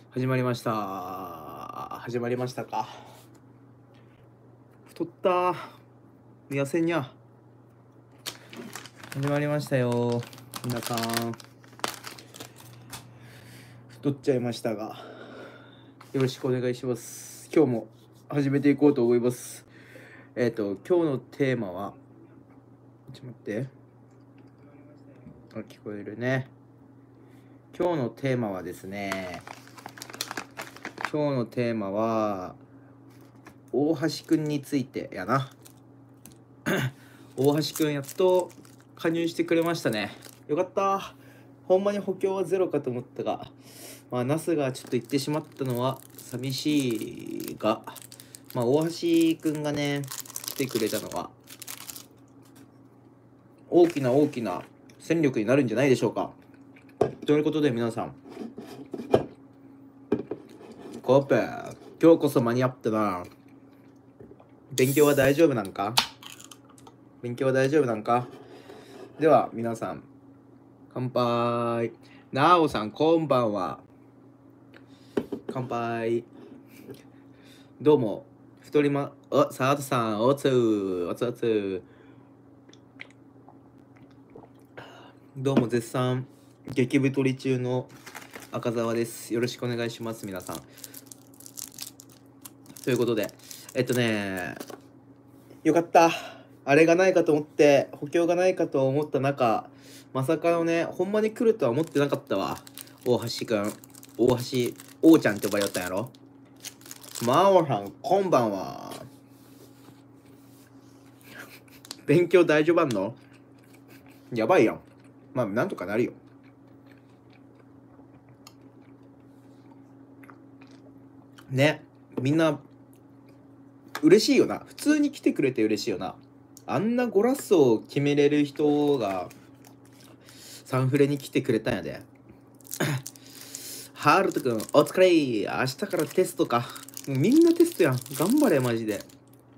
始まりました。始まりましたか。太った。痩せんにゃ。始まりましたよ。皆さん。太っちゃいましたが、よろしくお願いします。今日も始めていこうと思います。今日のテーマは、ちょっと待って。聞こえるね。今日のテーマはですね、大橋くんについてやな。大橋くんやっと加入してくれましたね。よかった。ほんまに補強はゼロかと思ったが、ナスがちょっと言ってしまったのは寂しいが、大橋くんがね、来てくれたのは、大きな戦力になるんじゃないでしょうか。ということで皆さん、コープ、今日こそ間に合ったな。勉強は大丈夫なんか？では皆さん、乾杯。なおさんこんばんは。乾杯。どうもサートさんおつどうも絶賛激太り中の赤澤です。よろしくお願いします皆さん。ということでよかった。あれがないかと思って、補強がないかと思った中、まさかのね、ほんまに来るとは思ってなかったわ。大橋くん。王ちゃんって呼ばれよったんやろ。マオさん、こんばんは。勉強大丈夫あんの？やばいやん。なんとかなるよ。ね、みんな、嬉しいよな。普通に来てくれて嬉しいよな。あんなゴラッソを決めれる人が、サンフレに来てくれたんやで。ハルトくん、お疲れ。明日からテストか。もうみんなテストやん。頑張れ、マジで。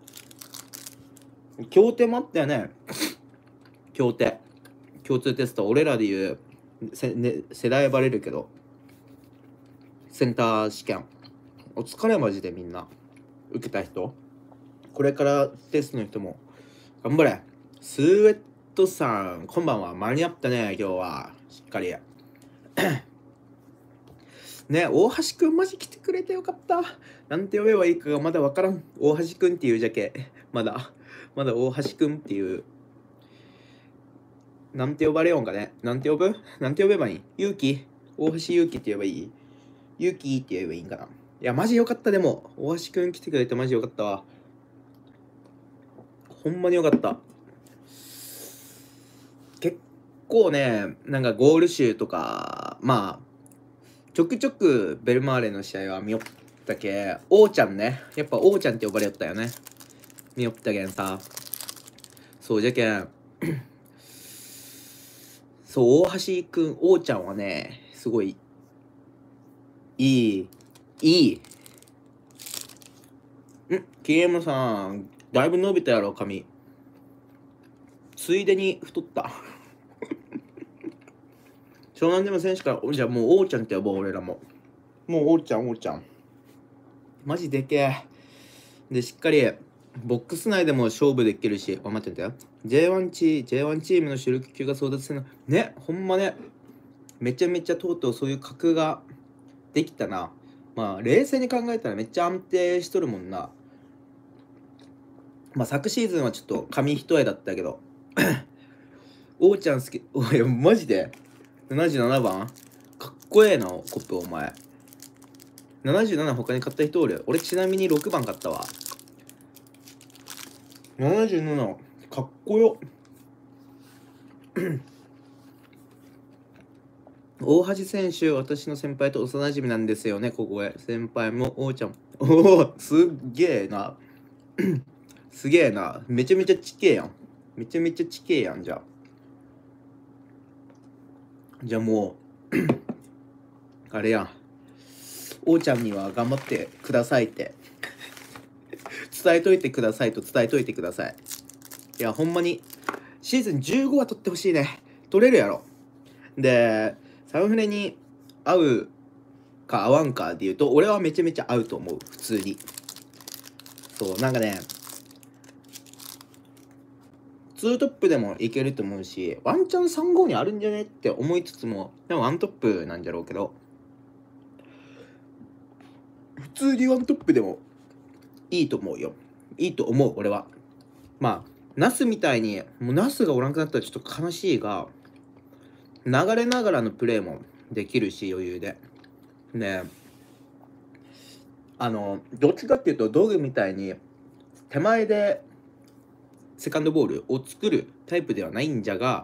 協定もあったよね。協定。共通テスト。俺らで言う、世代バレるけど。センター試験。お疲れ、マジでみんな。受けた人。これからテストの人も、頑張れ。スーウェットさん、こんばんは。間に合ったね、今日は。しっかり。ね、大橋くんマジ来てくれてよかった。なんて呼べばいいかがまだわからん。大橋くんっていうじゃけ。まだ大橋くんっていう。なんて呼ばれよんかね。なんて呼べばいい？ゆうき？大橋ゆうきって言えばいい？ゆうきって言えばいいんかな。いや、マジよかった。でも、大橋くん来てくれてマジよかったわ。ほんまによかった。結構ね、なんかゴール集とか、ちょくちょくベルマーレの試合は見よったけ、王ちゃんね。やっぱ王ちゃんって呼ばれよったよね。見よったけんさ。そうじゃけん。そう、大橋くん、王ちゃんはね、すごい、いい。KM さん、だいぶ伸びたやろ、髪。ついでに太った。湘南でも選手から、じゃあもう王ちゃんって呼ぼう、俺らも。もう王ちゃん。マジでけえ。で、しっかり、ボックス内でも勝負できるし、待っててよ。J1 チームの主力級が争奪戦の、ね、ほんまね、めちゃめちゃとうとうそういう格ができたな。冷静に考えたらめっちゃ安定しとるもんな。昨シーズンはちょっと紙一重だったけど、王ちゃん好き、おい、マジで77番かっこええな、コップお前。77他に買った人おる？俺ちなみに6番買ったわ。77かっこよ。大橋選手、私の先輩と幼馴染なんですよね、ここへ。先輩も王ちゃん。おお、すっげえな。すげえな。めちゃめちゃちけえやん。じゃあ。じゃあもう、あれやん。王ちゃんには頑張ってくださいって。伝えといてください。いや、ほんまに、シーズン15は取ってほしいね。取れるやろ。で、サンフレに会うか合わんかで言うと、俺はめちゃめちゃ合うと思う、普通に。そう、なんかね、2トップでもいけると思うし、ワンチャン3-5にあるんじゃねって思いつつも、でもワントップなんじゃろうけど、普通にワントップでもいいと思うよ。いいと思う、俺は。まあ、ナスみたいに、もうナスがおらんくなったらちょっと悲しいが、流れながらのプレーもできるし、余裕で。ね、どっちかっていうと、道具みたいに、手前でセカンドボールを作るタイプではないんじゃが、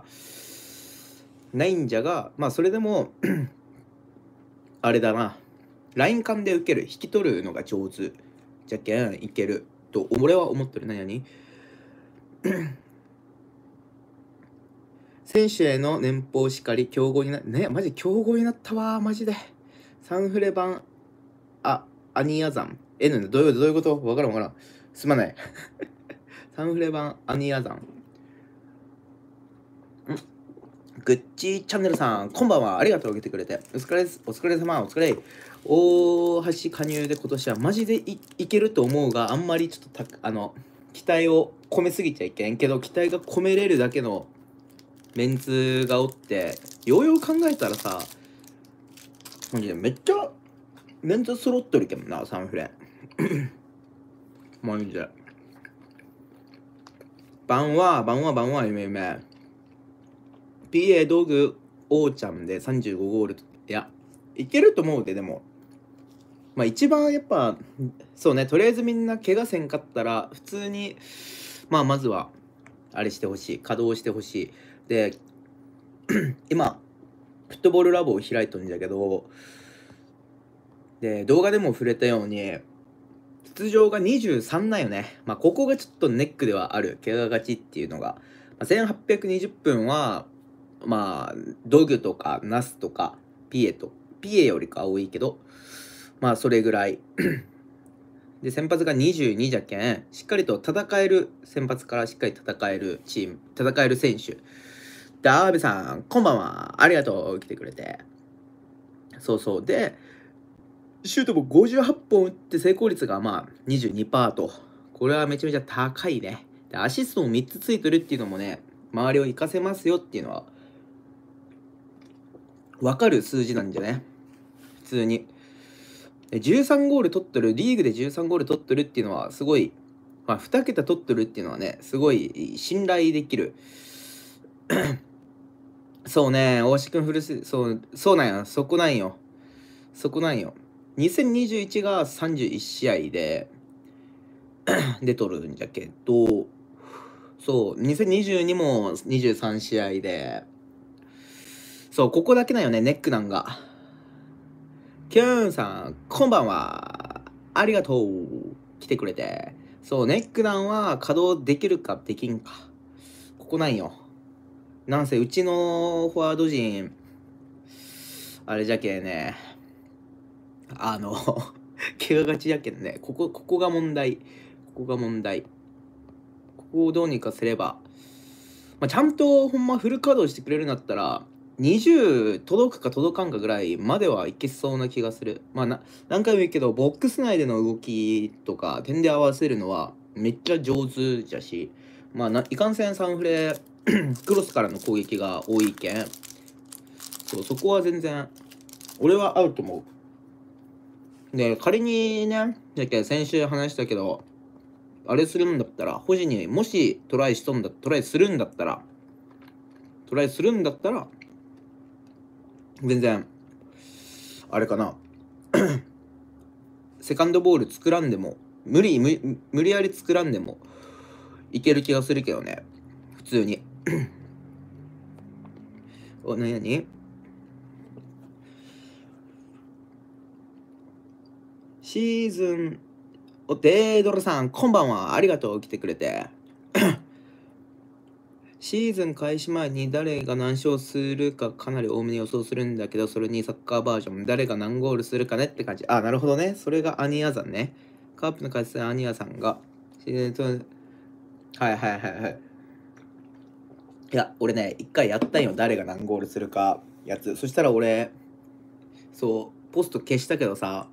まあそれでもあれだな、ライン間で受ける、引き取るのが上手じゃけんいけると俺は思ってる。何選手への年俸しかり、競合になね、マジ競合になったわマジで。サンフレ版アニアザン N どういうことわからんすまないサンフレ版アニアザングッチチャンネルさん、こんばんは。ありがとう、来てくれて。お疲れ様、お疲れ。大橋加入で今年はマジで いけると思うが、あんまりちょっと期待を込めすぎちゃいけんけど、期待が込めれるだけのメンツがおって、ようよう考えたらさ、マジでめっちゃメンツ揃っとるけんな、サンフレ。マジで。晩は、夢。PA 道具おーちゃんで35ゴール。いや、いけると思うで、でも。まあ一番やっぱ、そうね、とりあえずみんな怪我せんかったら、普通に、まあまずは、あれしてほしい。稼働してほしい。で、今、フットボールラボを開いとんじゃけど、で、動画でも触れたように、出場が23なんよね。まあここがちょっとネックではある。怪我がちっていうのが。まあ、1820分は、まあ、ドグとかナスとかピエよりか多いけど、まあそれぐらい。で、先発が22じゃけん、しっかりと戦える、先発からしっかり戦えるチーム、戦える選手。ダーベさん、こんばんは。ありがとう、来てくれて。そうそう。で、シュートも58本打って成功率がまあ22%と。これはめちゃめちゃ高いね。で、アシストも3つついてるっていうのもね、周りを活かせますよっていうのは、分かる数字なんじゃね。普通に。13ゴール取ってる、リーグで13ゴール取ってるっていうのはすごい、まあ2桁取ってるっていうのはね、すごい信頼できる。そうね、大橋くんそうなんや、そこなんよ。2021が31試合で出とるんじゃけど、そう、2022も23試合で、そう、ここだけだよね、ネックなんが。キューンさん、こんばんは。ありがとう。来てくれて。そう、ネックなんは稼働できるかできんか。ここなんよ。なんせ、うちのフォワード陣、あれじゃけね、怪我がちやけんね。ここが問題。ここをどうにかすれば、まあ、ちゃんとほんまフル稼働してくれるんだったら、20届くか届かんかぐらいまではいけそうな気がする。まあ何回も言うけど、ボックス内での動きとか、点で合わせるのはめっちゃ上手じゃし、まあいかんせんサンフレ、クロスからの攻撃が多いけん、そう、そこは全然、俺は合うと思う。で、仮にね、先週話したけど、あれするんだったら、保持にもしトライするんだったら、全然、あれかな、セカンドボール作らんでも、無理やり作らんでも、いける気がするけどね。普通に。なにシーズン、デードラさん、こんばんは。ありがとう、来てくれて。シーズン開始前に誰が何勝するかかなり多めに予想するんだけど、それにサッカーバージョン、誰が何ゴールするかねって感じ。あ、なるほどね。それがアニアザンね。カープの解説アニアさんが、シーズンはい。いや、俺ね、一回やったんよ。誰が何ゴールするかやつ。そしたら俺、そう、 ポスト消したけどさ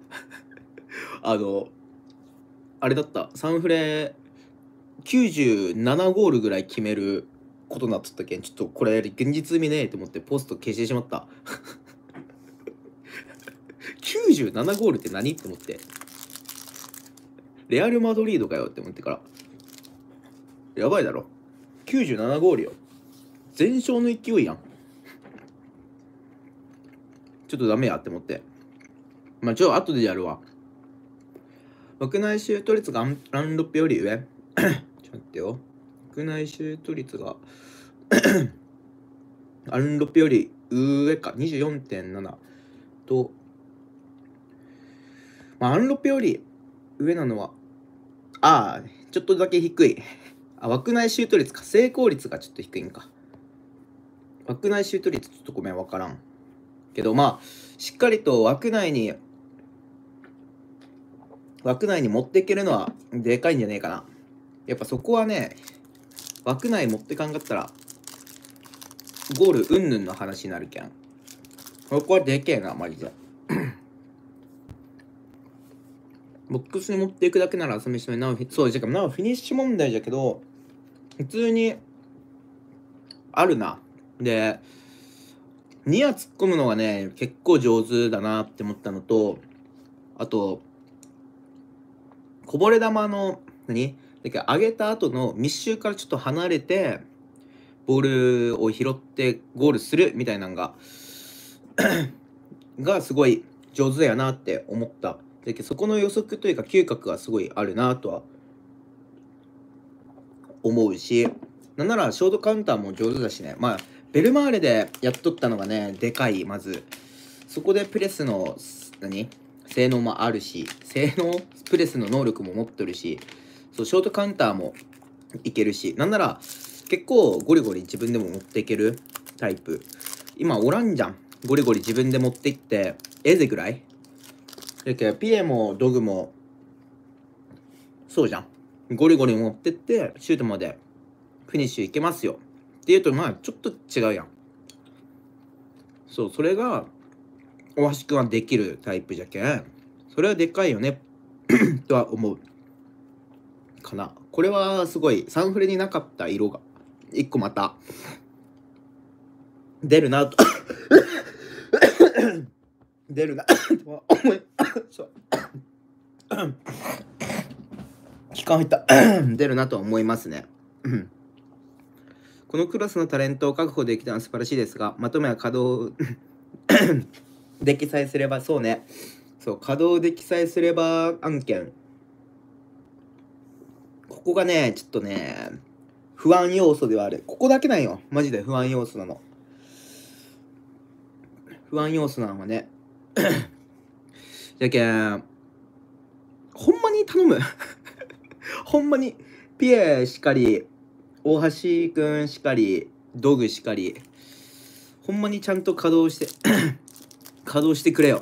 あれだった、サンフレ97ゴールぐらい決めることになっとったけん、ちょっとこれ現実味ねえと思ってポスト消してしまった97ゴールって何って思って、レアル・マドリードかよって思ってから、やばいだろ、97ゴールよ、全勝の勢いやん。ちょっとダメやって思って、まあ後でやるわ。枠内シュート率がアンロッペより上ちょっと待ってよ、枠内シュート率がアンロッペより上か 24.7 と、まあ、アンロッペより上なのはちょっとだけ低い枠内シュート率か、成功率がちょっと低いんか。枠内シュート率ちょっとごめん分からんけど、まあしっかりと枠内に持っていけるのはでかいんじゃねえかな。やっぱそこはね、枠内持ってかんかったらゴールうんぬんの話になるけん、ここはでけえなマジでボックスに持っていくだけなら朝飯なおそうじゃなおフィニッシュ問題じゃけど普通にあるな。でニア突っ込むのがね結構上手だなって思ったのと、あとこぼれ球の上げた後の密集からちょっと離れてボールを拾ってゴールするみたいなのががすごい上手やなって思った。でそこの予測というか嗅覚がすごいあるなとは思うし、なんならショートカウンターも上手だしね。まあベルマーレでやっとったのがねでかい。まずそこでプレスの性能もあるし、プレスの能力も持ってるし、そうショートカウンターもいけるし、なんなら結構ゴリゴリ自分でも持っていけるタイプ。今おらんじゃん、ゴリゴリ自分で持っていって。エゼぐらいだけどピエもドグもそうじゃん、ゴリゴリ持ってってシュートまでフィニッシュいけますよっていうと、まあちょっと違うやん。そう、それが大橋くんはできるタイプじゃけん、それはでかいよねとは思うかな。これはすごいサンフレになかった色が一個また出るなと出るなとは思い期間入った出るなとは思いますねこのクラスのタレントを確保できたのは素晴らしいですが、まとめは稼働できさえすれば、そうね、そう稼働できさえすれば案件、ここがねちょっとね不安要素ではある。ここだけなんよマジで不安要素なの。不安要素なのはねじゃけんほんまに頼むほんまにピエしかり大橋くんしかりドグしかり、ほんまにちゃんと稼働して稼働してくれよ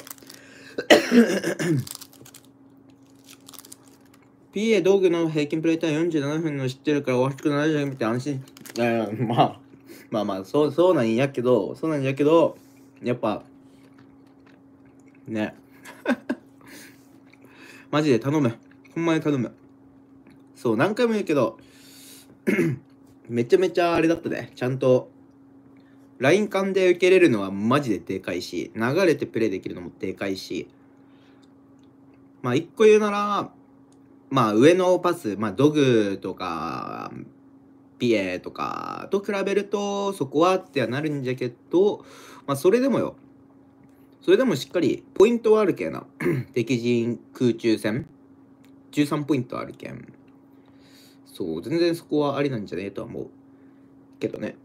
PA 道具の平均プレイタイム47分の知ってるから大橋くん70分見て安心。まあそうなんやけどやっぱねマジで頼む、ほんまに頼む。そう何回も言うけどめちゃめちゃあれだったね。ちゃんとライン間で受けれるのはマジででかいし、流れてプレイできるのもでかいし、まあ一個言うならまあ上のパス、まあドグとかピエとかと比べるとそこはってはなるんじゃけど、まあそれでもしっかりポイントはあるけんな敵陣空中戦13ポイントあるけん、そう全然そこはありなんじゃねえとは思うけどね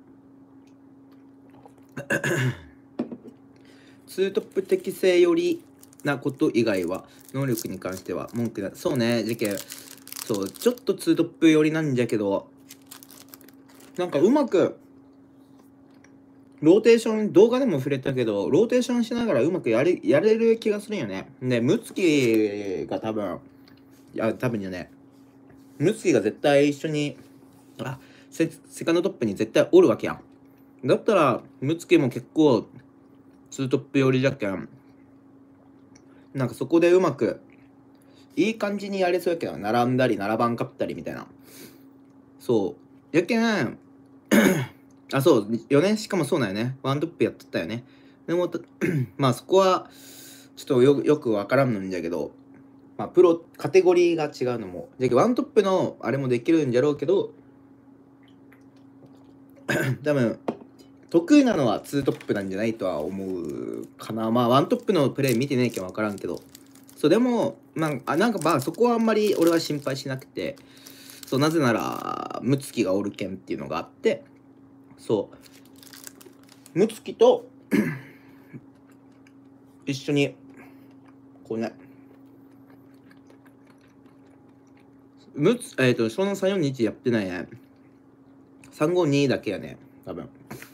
ツートップ適正よりなこと以外は能力に関しては文句なそうね。じゃけそうちょっとツートップ寄りなんじゃけど、なんかうまくローテーション、動画でも触れたけどローテーションしながらうまくやれる気がするよね。でムツキが多分じゃねムツキが絶対一緒にセカンドトップに絶対おるわけやん。だったらムツキも結構ツートップ寄りじゃけん、 なんかそこでうまくいい感じにやれそうやけど、並んだり並ばんかったりみたいな。そうやけんあ、そう4年しかもそうなんよね。ワントップやってたよね。でもまあそこはちょっとよくわからんのんじゃけど、まあプロカテゴリーが違うのもじゃけワントップのあれもできるんじゃろうけど多分得意なのはツートップなんじゃないとは思うかな。まあワントップのプレー見てないけど分からんけど、そうでもなんかまあそこはあんまり俺は心配しなくて、そうなぜならムツキがおるけんっていうのがあって、そうムツキと一緒にこうね湘南342やってないね。352だけやね多分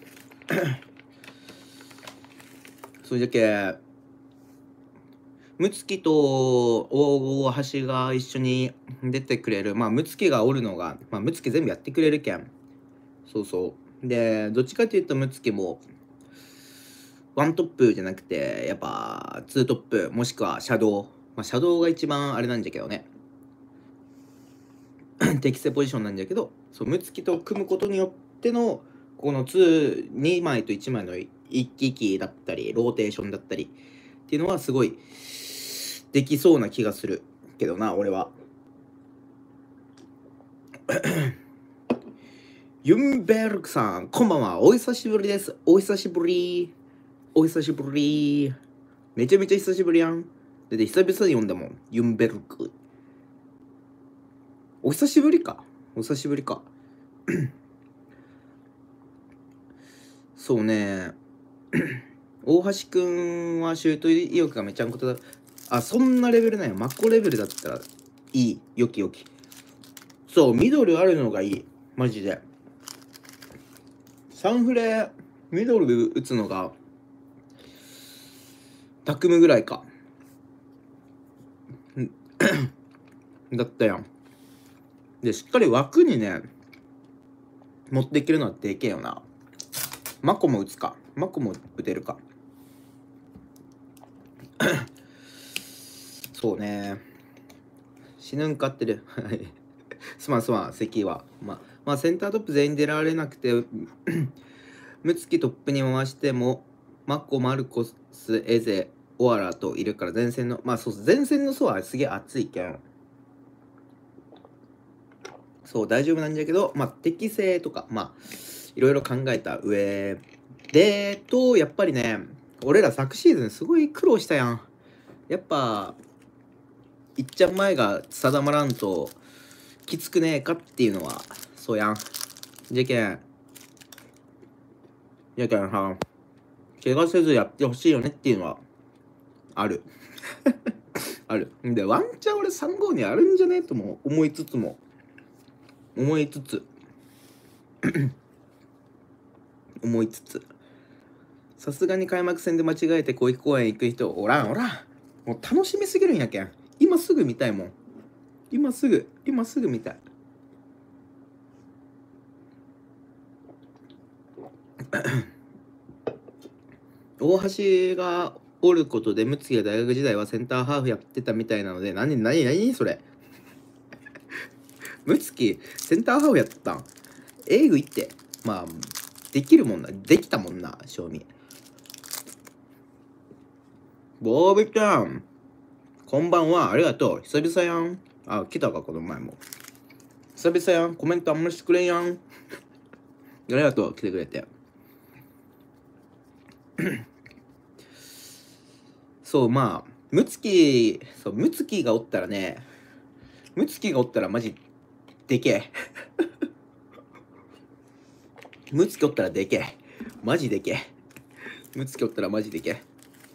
それだけムツキと大橋が一緒に出てくれる。まあムツキがおるのが、まあムツキ全部やってくれるけん。そうでどっちかというとムツキもワントップじゃなくてやっぱツートップもしくはシャドウ、まあシャドウが一番あれなんじゃけどね適正ポジションなんじゃけど、そうムツキと組むことによってのこの2枚と1枚の一気機だったりローテーションだったりっていうのはすごいできそうな気がするけどな俺は。ユンベルクさんこんばんは、お久しぶりです。お久しぶりめちゃめちゃ久しぶりやん。で久々に読んだもんユンベルク。お久しぶりかそうね大橋くんはシュート意欲がめちゃんことだ。あ、そんなレベルなんや。マッコレベルだったらいい。よき。そうミドルあるのがいいマジで。サンフレミドル打つのがタクムぐらいかだったやん。でしっかり枠にね持っていけるのはでけえよな。マコも打つか。マコも打てるかそうね死ぬんかってるすまん関はまあセンタートップ全員出られなくてムツキトップに回してもマコマルコスエゼオアラといるから前線の前線の層はすげえ熱いけんそう大丈夫なんじゃけど、まあ適正とかいろいろ考えた上でやっぱりね俺ら昨シーズンすごい苦労したやん。やっぱいっちゃん前が定まらんときつくねえかっていうのはそうやん。じゃけんさ怪我せずやってほしいよねっていうのはあるあるんでワンチャン俺3号にあるんじゃねえとも思いつつさすがに開幕戦で間違えて小池公園行く人おらんもう楽しみすぎるんやけん今すぐ見たいもん。今すぐ見たい大橋がおることでムツキが大学時代はセンターハーフやってたみたいなので何それムツキセンターハーフやったんえぐいってまあできたもんな賞味。ボービちゃんこんばんは、ありがとう。久々やん。あ、来たか、この前も。久々やん。コメントあんまりしてくれんやん。ありがとう、来てくれて。そう、まあ、ムツキがおったらマジでけえ。ムツキおったらでけえ。マジでけえ。ムツキおったらマジでけえ。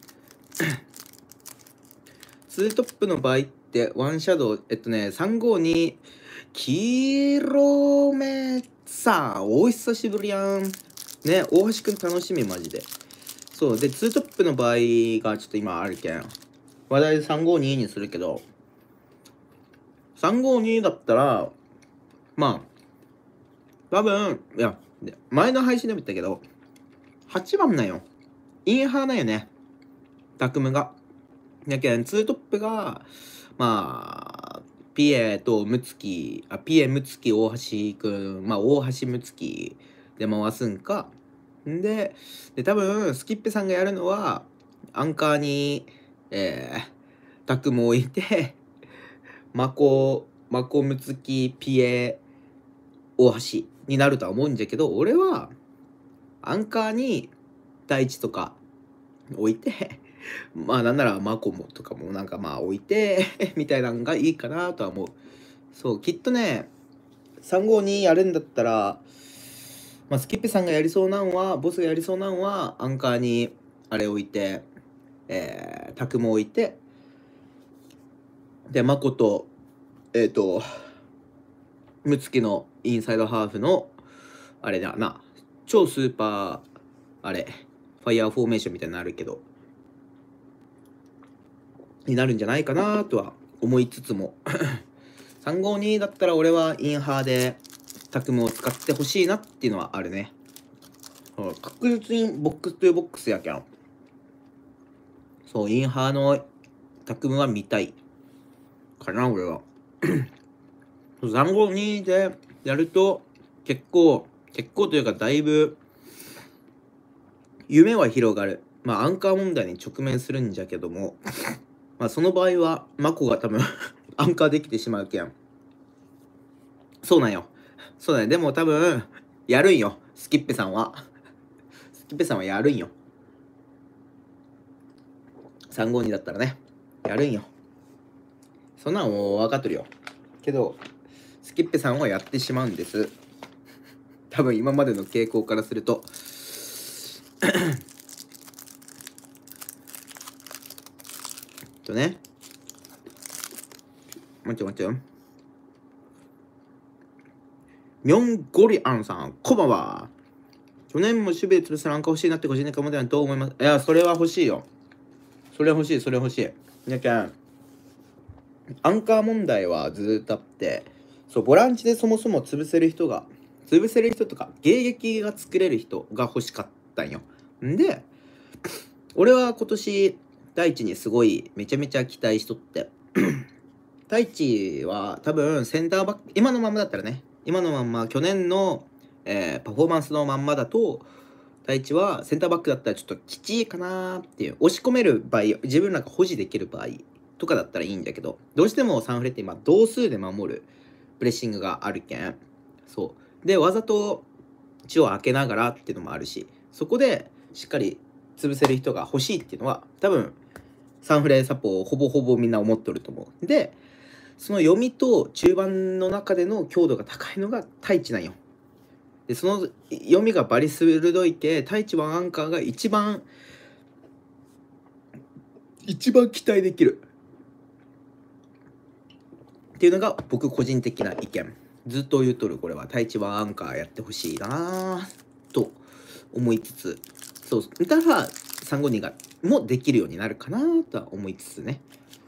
ツートップの場合ってワンシャドウ352キロメさんお久しぶりやんね。大橋くん楽しみマジで。そうでツートップの場合がちょっと今あるけん話題で352にするけど、352だったらまあ多分いや前の配信でも言ったけど8番なんよ。インハーなんよねタクムが。 やけんツートップがまあピエとムツキ、ピエムツキ大橋くん、まあ大橋ムツキで回すんか。で多分スキッペさんがやるのはアンカーにタクも置いてマコムツキピエ大橋になるとは思うんじゃけど、俺はアンカーに大地とか置いてまあなんならマコモとかもなんかまあ置いてみたいなのがいいかなとは思う。そうきっとね352やるんだったら、まあ、スキッペさんがやりそうなんはボスがやりそうなんはアンカーにあれ置いてタクも置いてでマコとムツキのインサイドハーフのあれだな、超スーパーあれファイヤーフォーメーションみたいになるけどになるんじゃないかなとは思いつつも352だったら俺はインハーでタクムを使ってほしいなっていうのはあるね。確実にボックスというボックスやけん、そうインハーのタクムは見たいかな俺は352でやると結構というかだいぶ夢は広がる。まあアンカー問題に直面するんじゃけどもまあその場合はマコが多分アンカーできてしまうけん。そうなんよ。そうだね。でも多分やるんよ。スキッペさんはやるんよ。352だったらねやるんよ。そんなんもう分かっとるよ。けどスキッペさんはやってしまうんです。多分今までの傾向からするとね。待ってよ。ミョンゴリアンさん、こんばんは。去年も守備で潰すアンカー欲しいなって個人的に思ってないと思います。いや、それは欲しいよ。それ欲しい。だけん、アンカー問題はずっとあって、そう、ボランチでそもそも潰せる人とか、迎撃が作れる人が欲しかったんよ。んで、俺は今年、大地にすごいめちゃめちゃ期待しとって大地は多分センターバック今のままだったらね去年の、パフォーマンスのまんまだと大地はセンターバックだったらちょっときちいかなっていう、押し込める場合自分らが保持できる場合とかだったらいいんだけど、どうしてもサンフレって今同数で守るプレッシングがあるけん、そうでわざと血を開けながらっていうのもあるし、そこでしっかり潰せる人が欲しいっていうのは多分サンフレサポをほぼほぼみんな思っとると思う。でその読みと中盤の中での強度が高いのが太一なんよ。でその読みがバリ鋭いけ太一はアンカーが一番期待できるっていうのが僕個人的な意見。ずっと言うとるこれは太一はアンカーやってほしいなと思いつつ、そうだから352がもできるようになるかなとは思いつつね。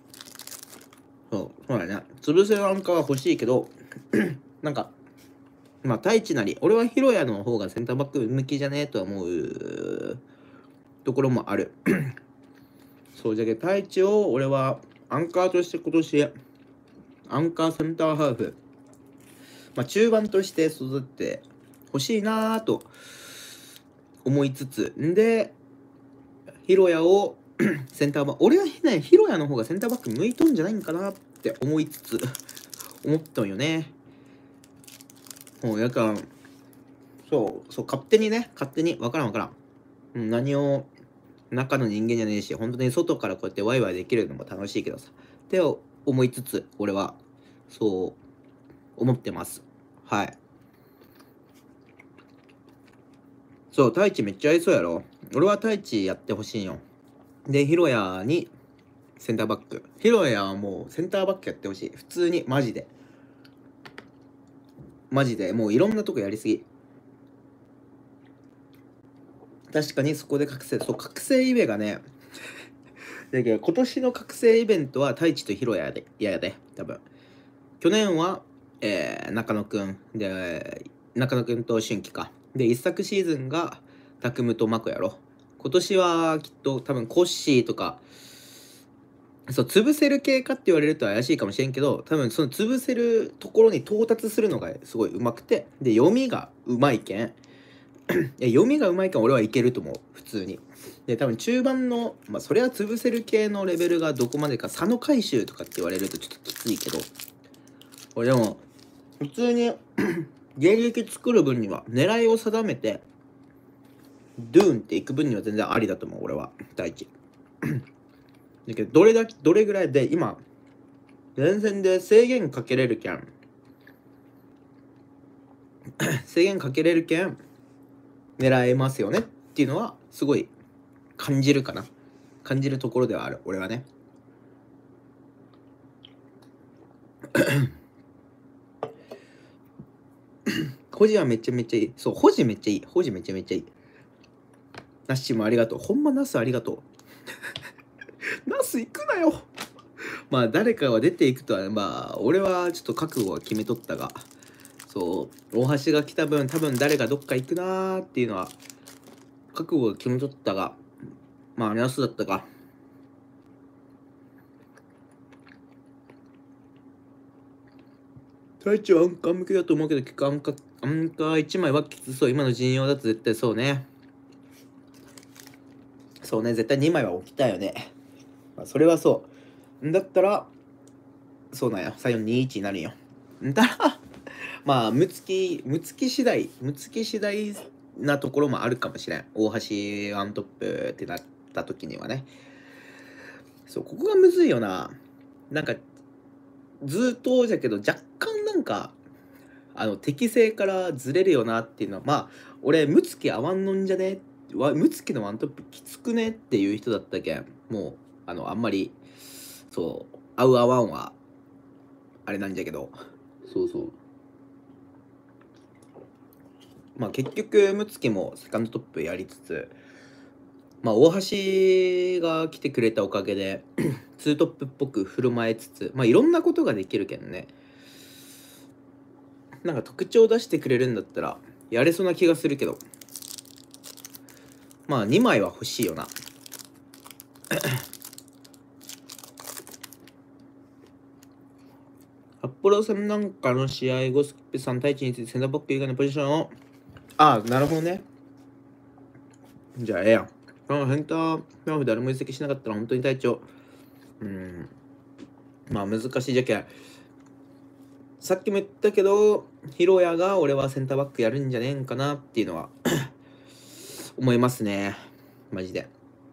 そうだね。潰せるアンカーは欲しいけどなんかまあ太一なり俺はヒロヤの方がセンターバック向きじゃねえとは思うところもあるそうじゃけど太一を俺はアンカーとして今年アンカーセンターハーフ、まあ、中盤として育って欲しいなぁと思いつつんでヒロヤをセンターバック、俺はねヒロヤの方がセンターバック向いとんじゃないんかなって思いつつ思ったんよね。もうやかんそう勝手に分からん、何を中の人間じゃねえし本当に外からこうやってワイワイできるのも楽しいけどさって思いつつ俺はそう思ってます。はい。そう太一めっちゃ合いそうやろ。俺は太一やってほしいよ。でヒロヤにセンターバック、ヒロヤはもうセンターバックやってほしい。普通にマジでもういろんなとこやりすぎ。確かにそこで覚醒イベがねだけど今年の覚醒イベントは太一とヒロヤで多分去年は、中野くんと春季かで一昨シーズンがタクムとマコやろ。今年はきっと多分コッシーとかそう、潰せる系かって言われると怪しいかもしれんけど、多分その潰せるところに到達するのがすごい上手くて、で、読みが上手いけん、読みが上手いから俺はいけると思う、普通に。で、多分中盤の、まあそれは潰せる系のレベルがどこまでか、佐野回収とかって言われるとちょっときついけど、俺でも、普通に迎撃作る分には、狙いを定めて、ドゥーンっていく分には全然ありだと思う、俺は、第一。だけど、どれぐらいで、今、前線で制限かけれるけん、制限かけれるけん、狙えますよねっていうのは、すごい感じるかな。感じるところではある、俺はね。保持はめちゃめちゃいい。そう、保持めっちゃいい。保持めちゃめちゃいい。ナッシーもありがとう。ほんまナスありがとう。ナス行くなよ。まあ誰かは出ていくとは、まあ俺はちょっと覚悟は決めとったが、そう大橋が来た分多分誰がどっか行くなーっていうのは覚悟が決めとったが、まあナスだったか。太一はアンカー向きだと思うけど、結構アンカー1枚はきつそう。今の陣容だと絶対そうね。そうね、絶対2枚は置きたいよね。まあ、それはそう。だったら、そうなんや。最後2-1になるんよ。だら、まあ、むつき次第なところもあるかもしれん。大橋ワントップってなった時にはね。そう、ここがむずいよな。なんか、ずっとじゃけど、若干なんか、適正からずれるよなっていうのは、まあ、俺、むつき合わんのんじゃねむつきのワントップきつくねっていう人だったけん、もう、あんまり、そう、合う合わんは、あれなんじゃけど、そうそう。まあ結局、むつきもセカンドトップやりつつ、まあ大橋が来てくれたおかげで、ツートップっぽく振る舞いつつ、まあいろんなことができるけんね。なんか特徴出してくれるんだったら、やれそうな気がするけど、まあ2枚は欲しいよな。札幌戦なんかの試合後、スキップ3対1についてセンターバック以外のポジションを、ああ、なるほどね。じゃあ、ええやん。センターハーフ誰も移籍しなかったら本当に隊長。まあ難しいじゃけん。さっきも言ったけど、ヒロヤが俺はセンターバックやるんじゃねえんかなっていうのは思いますね。マジで。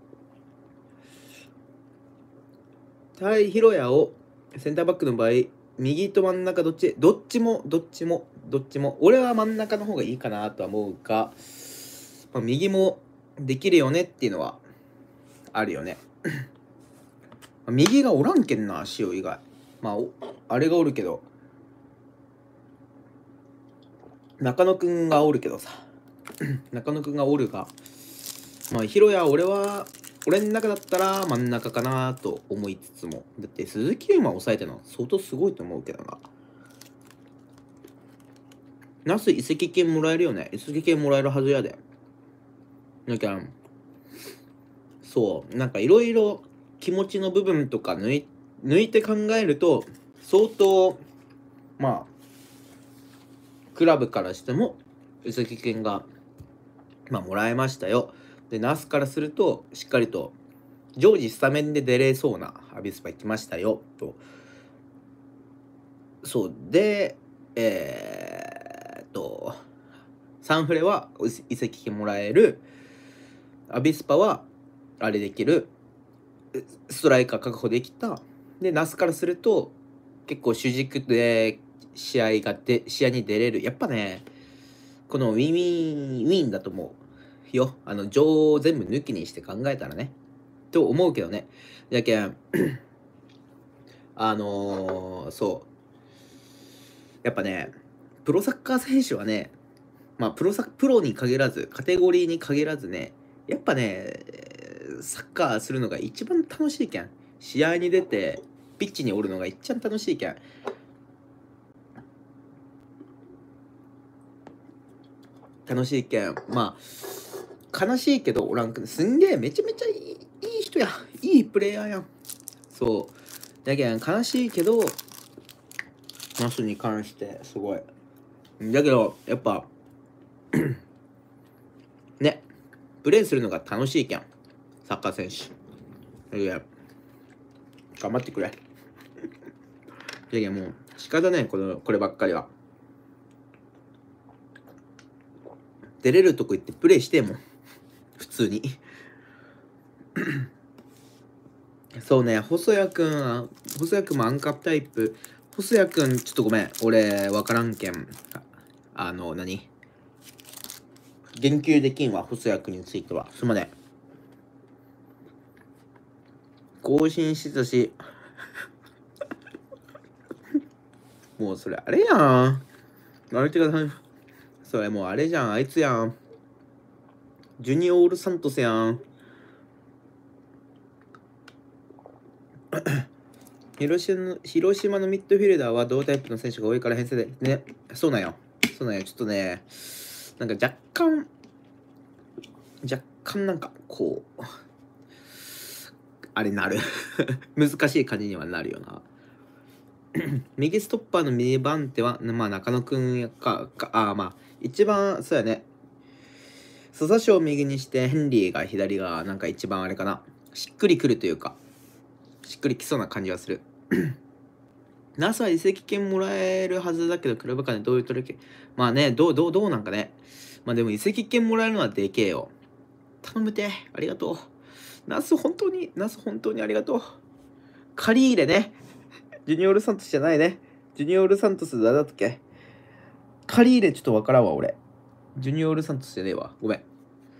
対ヒロヤをセンターバックの場合、右と真ん中どっちも。俺は真ん中の方がいいかなとは思うが、まあ、右もできるよねっていうのはあるよね。右がおらんけんな、塩以外。まあ、あれがおるけど、中野くんがおるけどさ。中野くんがおるが、まあ、ヒロヤ、俺の中だったら真ん中かなと思いつつも。だって鈴木優馬抑えてるの相当すごいと思うけどな。ナス移籍金もらえるよね。移籍金もらえるはずやで。なんか、そう、なんかいろいろ気持ちの部分とか抜いて考えると、相当、まあ、クラブからしても移籍金が、まあ、もらえましたよ。で、ナスからすると、しっかりと、常時スタメンで出れそうなアビスパ行きましたよ、と。そう、で、サンフレは移籍金もらえる、アビスパは、あれできる、ストライカー確保できた。で、ナスからすると、結構主軸で試合に出れる。やっぱね、このウィンだと思うよ。情を全部抜きにして考えたらね。と思うけどね。やけん、そう。やっぱね、プロサッカー選手はね、まあプロに限らず、カテゴリーに限らずね、やっぱね、サッカーするのが一番楽しいけん。試合に出て、ピッチにおるのが一番楽しいけん。楽しいけん。まあ、悲しいけどおらんくすんげえめちゃめちゃいい人や。いいプレイヤーやん。 そうだけど悲しいけど、ナスに関してすごいだけどやっぱね、プレーするのが楽しいけん、サッカー選手。いや、頑張ってくれ。いやもう仕方ない、こればっかりは。出れるとこ行ってプレーしても普通にそうね、細谷くんもアンカータイプ。細谷くんちょっとごめん、俺分からんけん、何言及できんわ、細谷くんについては。すまね。更新してたしもうそれあれやん。それもうあれじゃん、あいつやん。ジュニオール・サントスやん。広島のミッドフィルダーは同タイプの選手が多いから編成で。ね、そうなんよ。ちょっとね、なんか若干なんかこう、あれなる。難しい感じにはなるよな。右ストッパーの2番手は、まあ中野くんまあ一番、そうやね。笹賞を右にしてヘンリーが左がなんか一番あれかな。しっくりくるというか、しっくりきそうな感じはする。ナスは移籍権もらえるはずだけど、クラブ間でどういう取り決め。まあね、どうなんかね。まあでも移籍権もらえるのはでけえよ。頼むて、ありがとう。ナス本当にありがとう。カリーレね。ジュニオール・サントスじゃないね。ジュニオール・サントス誰だったっけ。カリーレちょっとわからんわ、俺。ジュニオール・サントスじゃねえわ。ごめん。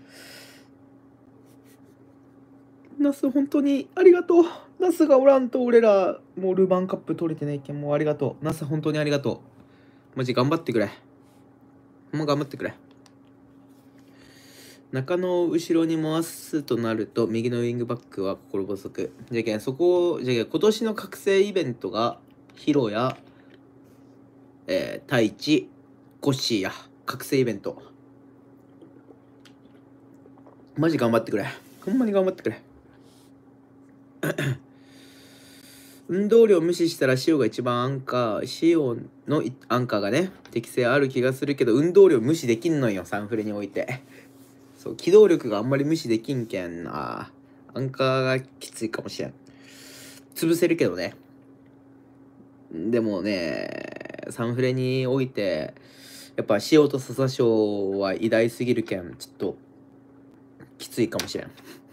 ナス本当にありがとう。ナスがおらんと俺らもうルヴァンカップ取れてないけん、もうありがとう。ナス本当にありがとう。マジ頑張ってくれ。もう頑張ってくれ。中野を後ろに回すとなると右のウィングバックは心細く。じゃけんそこじゃけん今年の覚醒イベントがヒロや太一コッシーや覚醒イベント。マジ頑張ってくれ。ほんまに頑張ってくれ。運動量無視したら塩が一番塩のアンカーがね適性ある気がするけど、運動量無視できんのよ、サンフレにおいて。そう、機動力があんまり無視できんけんな。アンカーがきついかもしれん。潰せるけどね。でもね、サンフレにおいてやっぱ塩と笹賞は偉大すぎるけん、ちょっときついかもしれん。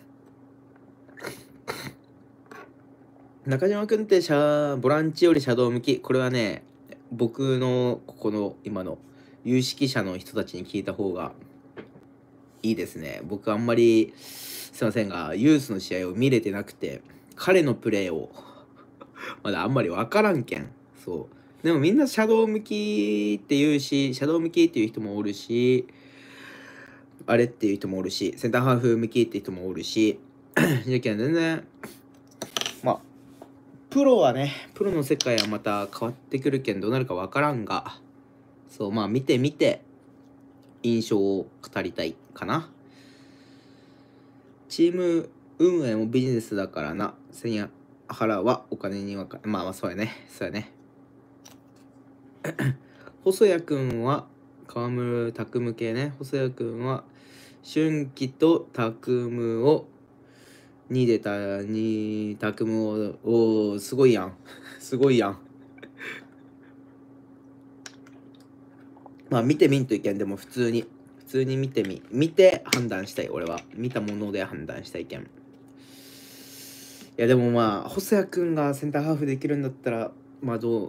中島くんってボランチよりシャドウ向き。これはね、僕のここの今の有識者の人たちに聞いた方がいいですね。僕あんまりすいませんがユースの試合を見れてなくて、彼のプレーをまだあんまり分からんけん。そうでもみんなシャドウ向きって言うし、シャドウ向きっていう人もおるし、あれっていう人もおるし、センターハーフ向きっていう人もおるしじゃけん全然まあプロの世界はまた変わってくるけんどうなるか分からんが、そうまあ見て印象を語りたいかな。チーム運営もビジネスだからな。千円払はお金にまあそうやね。細谷くんは川村拓夢系ね。細谷くんは春季と拓夢を2で拓夢をすごいやんすごいやんまあ見てみんといけん。でも普通に見て判断したい。俺は見たもので判断したいけん。いやでもまあ細谷くんがセンターハーフできるんだったらまあどう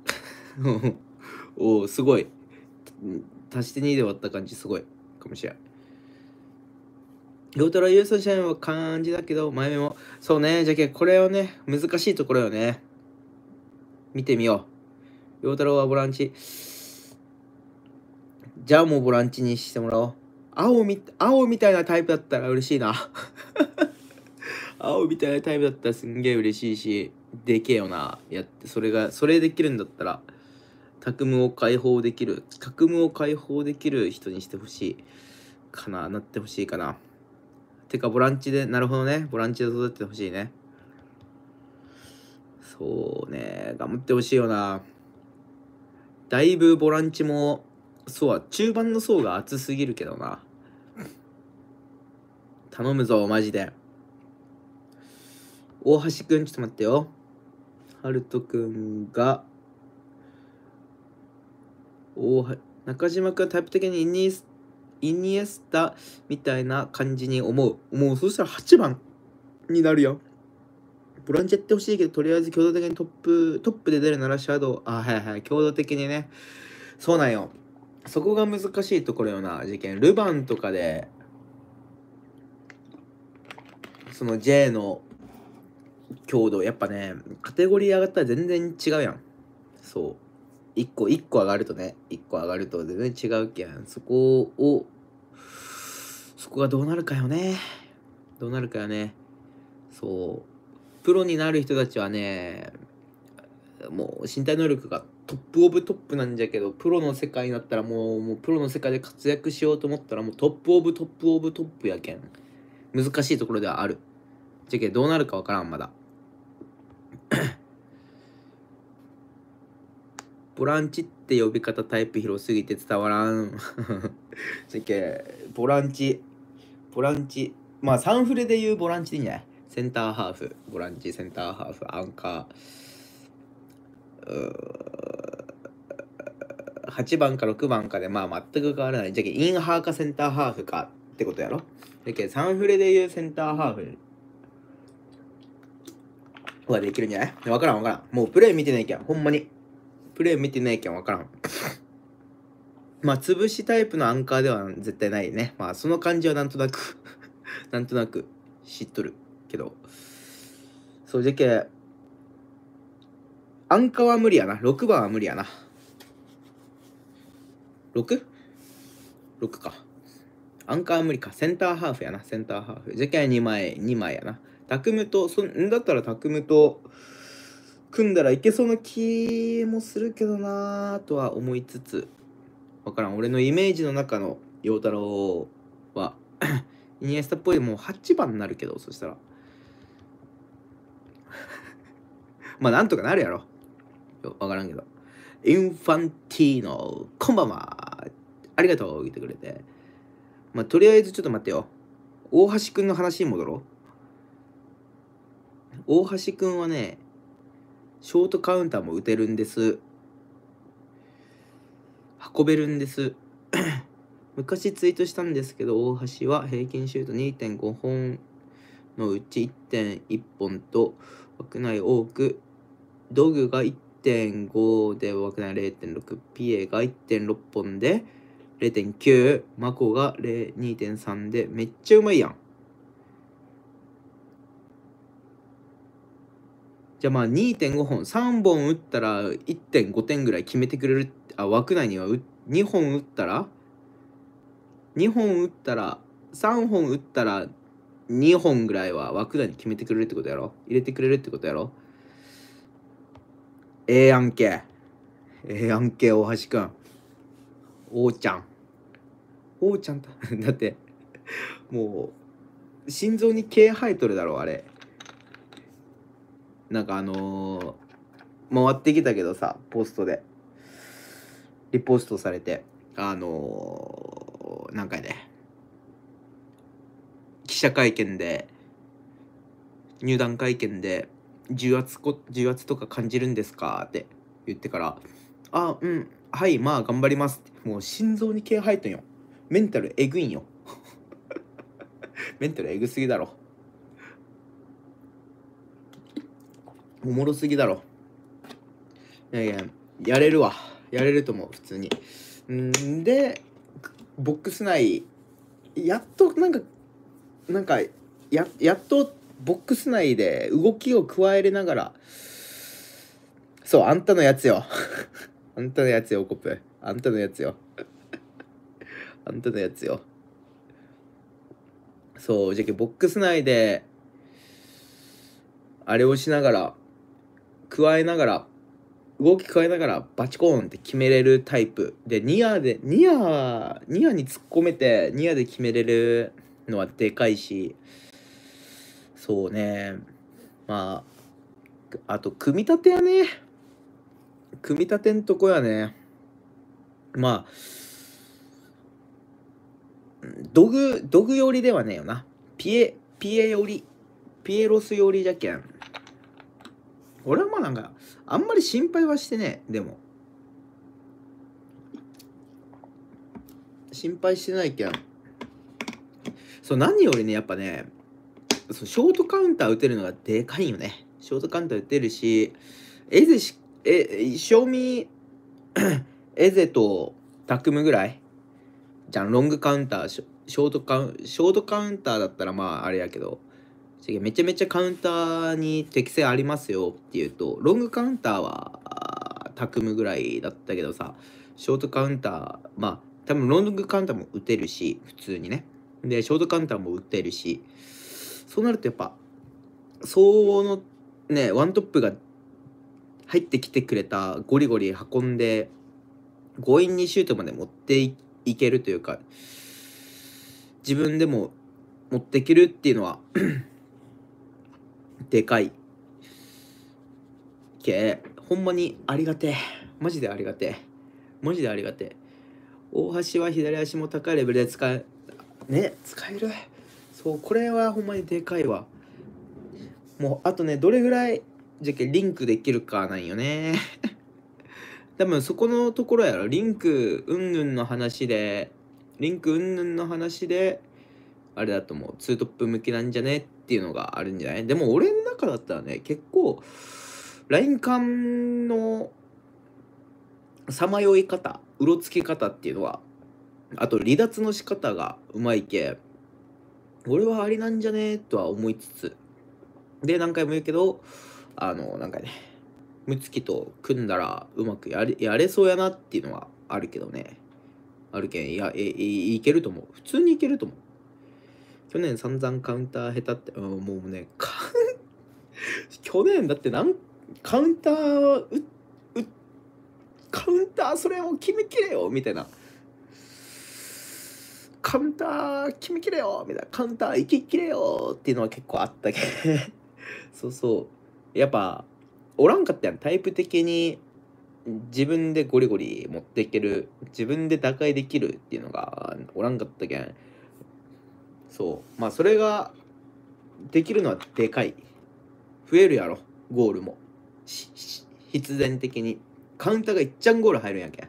おすごい足して2で割った感じすごいかもしれん。ヨートラユースの試合は感じだけど前目もそうね。じゃけこれをね難しいところよね。見てみよう。ヨートラはボランチ、じゃあもうボランチにしてもらおう。青みたいなタイプだったら嬉しいな青みたいなタイプだったらすんげえ嬉しいし、でけえよな。それできるんだったら拓夢を解放できる人にしてほしいかな。なってほしいかな。てかボランチで、なるほどね、ボランチで育ててほしいね。 そうね、頑張ってほしいよな。だいぶボランチも、中盤の層が厚すぎるけどな。頼むぞ、マジで。大橋くん、ちょっと待ってよ。ハルトくんが、中島くんタイプ的にイニエスタみたいな感じに思う。もうそしたら8番になるよ。ボランチやってほしいけど、とりあえず共同的にトップで出るならシャドウ。はいはい、共同的にね。そうなんよ。そこが難しいところよな、事件。ルヴァンとかで、その J の強度、やっぱね、カテゴリー上がったら全然違うやん。そう。1個上がるとね、1個上がると全然違うけん。そこがどうなるかよね。どうなるかよね。そう。プロになる人たちはね、もう身体能力がトップオブトップなんじゃけど、プロの世界になったらもうプロの世界で活躍しようと思ったらもうトップオブトップオブトップやけん。難しいところではある。じゃけどうなるかわからん、まだ。ボランチって呼び方タイプ広すぎて伝わらん。じゃけボランチ。まあサンフレで言うボランチでいいんじゃない？センターハーフ。ボランチ、センターハーフ、アンカー。8番か6番かでまあ全く変わらない。じゃけインハーかセンターハーフかってことやろ。じゃけサンフレで言うセンターハーフはできるんじゃない？わからん。もうプレイ見てないけん。ほんまに。プレイ見てないけんわからん。まあ潰しタイプのアンカーでは絶対ないね。まあその感じはなんとなくなんとなく知っとるけど。そうじゃけアンカーは無理やな。6番は無理やな。6？ 6 か。アンカーは無理か。センターハーフやな。センターハーフ。じゃけ2枚やな。タクムと、だったらタクムと組んだらいけそうな気もするけどなとは思いつつ、わからん。俺のイメージの中の陽太郎はイニエスタっぽいもう8番になるけど、そしたらまあなんとかなるやろ。わからんけど。インファンティーノ、こんばんは。ありがとう、言ってくれて。まあとりあえずちょっと待ってよ。大橋くんの話に戻ろう。大橋くんはね、ショートカウンターも打てるんです。運べるんです。昔ツイートしたんですけど、大橋は平均シュート 2.5 本のうち 1.1 本と枠内多く、ドグが 1.5 で枠内 0.6、ピエが 1.6 本で 0.9、マコが 2.3 でめっちゃうまいやん。じゃあまあ 2.5 本、3本打ったら 1.5 点ぐらい決めてくれる。枠内には2本打ったら3本打ったら2本ぐらいは枠内に決めてくれるってことやろ。入れてくれるってことやろ。ええやんけ、大橋くん。おーちゃんだってもう心臓に毛生えとるだろあれ。なんか回ってきたけどさ、ポストでリポストされて、なんかね、記者会見で入団会見で重圧とか感じるんですかって言ってから、はいまあ頑張りますって。もう心臓に毛生えとんよ。メンタルえぐいんよ。メンタルえぐすぎだろ。おもろすぎだろ。いややれるわ。やれると思う普通に。でボックス内やっとやっとボックス内で動きを加えれながら、そうあんたのやつよあんたのやつよコップ、あんたのやつよそうじゃけボックス内であれをしながら動き加えながらバチコーンって決めれるタイプで、ニアに突っ込めてニアで決めれるのはでかいし、そうね、まああと組み立てやね。組み立てんとこやね。まあ道具寄りではねえよな。ピエロス寄りじゃけん。俺はまあなんかあんまり心配はしてね。でも心配してないけん。そう、何よりね、やっぱね、そうショートカウンター打てるのがでかいよね。ショートカウンター打てるし、賞味エゼとタクムぐらいじゃん。ロングカウンター、ショートカウンターだったらまああれやけど、めちゃめちゃカウンターに適性ありますよっていうと、ロングカウンターはタクムぐらいだったけどさ、ショートカウンター、まあ多分ロングカウンターも打てるし、普通にね。で、ショートカウンターも打てるし、そうなるとやっぱ、そのね、ワントップが入ってきてくれたゴリゴリ運んで、強引にシュートまで持っていけるというか、自分でも持っていけるっていうのはでかいけ、ほんまにありがてえ。マジでありがてえ。マジでありがてえ。大橋は左足も高いレベルで使える。そう、これはほんまにでかいわ。もうあとね、どれぐらいじゃけリンクできるかなんよね。多分そこのところやろ。リンクうんぬんの話であれだと思う。ツートップ向きなんじゃねっていうのがあるんじゃない？でも俺の中だったらね、結構ライン間のさまよい方、うろつき方っていうのは、あと離脱の仕方がうまいけ、俺はありなんじゃねとは思いつつ、で何回も言うけど、なんかね、ムツキと組んだらうまくやれそうやなっていうのはあるけどね。あるけん、いけると思う。普通にいけると思う。去年散々カウンター下手って、もうね、去年だってカウンターそれを決めきれよみたいな。カウンター決めきれよみたいな。カウンター行ききれよっていうのは結構あったけそうそう。やっぱ、おらんかったやん。タイプ的に自分でゴリゴリ持っていける、自分で打開できるっていうのがおらんかったけん。そう。まあ、それができるのはでかい。増えるやろ、ゴールも。必然的に。カウンターがいっちゃんゴール入るんやけん。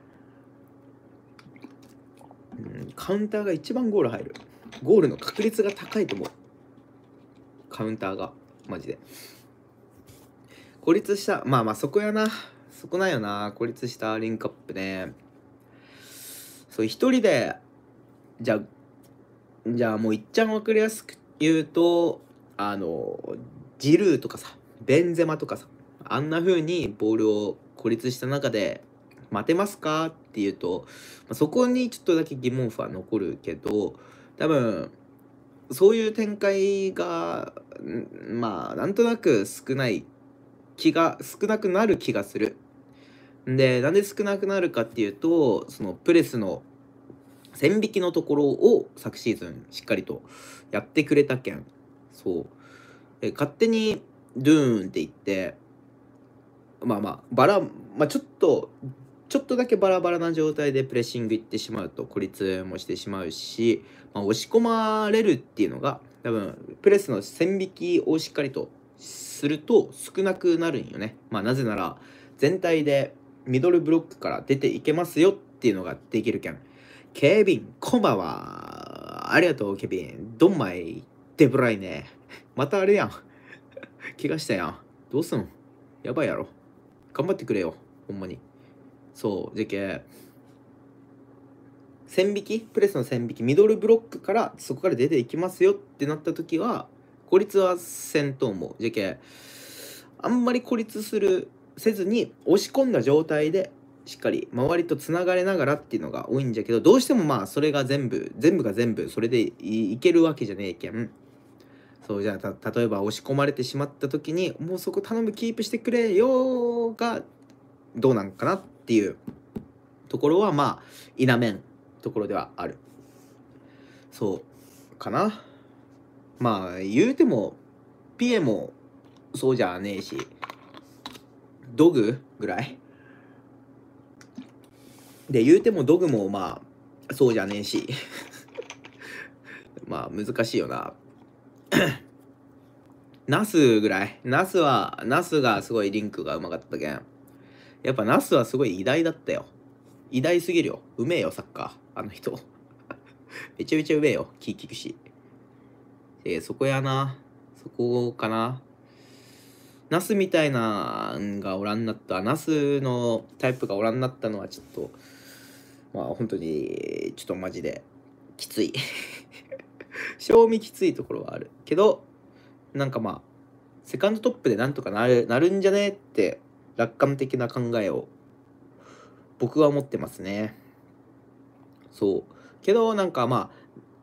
カウンターが一番ゴール入る。ゴールの確率が高いと思う。カウンターが。マジで。孤立した。まあまあそこやな。そこなんよな。孤立したリンクアップね。そう、一人で、じゃあもういっちゃん分かりやすく言うと、ジルーとかさ、ベンゼマとかさ、あんな風にボールを孤立した中で、待てますかっていうと、そこにちょっとだけ疑問符は残るけど、多分、そういう展開が、まあ、なんとなく少なくなる気がする。で、なんで少なくなるかっていうと、そのプレスの線引きのところを昨シーズンしっかりとやってくれたけん。そう。勝手にドゥーンって言って、まあちょっとだけバラバラな状態でプレッシングいってしまうと孤立もしてしまうし、押し込まれるっていうのが多分プレスの線引きをしっかりとすると少なくなるんよね。なぜなら全体でミドルブロックから出ていけますよっていうのができるけん。ケビン、こんばんは。ありがとう、ケビン。ドンマイ、デブライネ。またあれやん。怪我したやん。どうすん？やばいやろ。頑張ってくれよ。ほんまに。そう。じゃけ、プレスの線引き、ミドルブロックからそこから出ていきますよってなった時は、孤立はせんと思う。じゃけ、あんまり孤立せずに押し込んだ状態で、しっかり周りとつながれながらっていうのが多いんじゃけど、どうしてもそれが全部それでいけるわけじゃねえけん。そう、じゃあ例えば押し込まれてしまった時に、もうそこ頼む、キープしてくれよがどうなんかなっていうところは否めんところではある。そうかな。言うてもピエもそうじゃねえし、 ドグぐらいで、言うてもドグもまあそうじゃねえしまあ難しいよな。ナスぐらい。ナスがすごいリンクがうまかったけん。やっぱナスはすごい偉大だったよ。偉大すぎるよ。うめえよ、サッカー。あの人。めちゃめちゃうめえよ。気利くし。そこやな。そこかな。ナスみたいなんがおらんなった。ナスのタイプがおらんなったのはちょっと、まあ本当に、ちょっとマジできつい。賞味きついところはある。けど、なんかまあ、セカンドトップでなんとかなるんじゃねって楽観的な考えを僕は思ってますね。そう。けどなんかま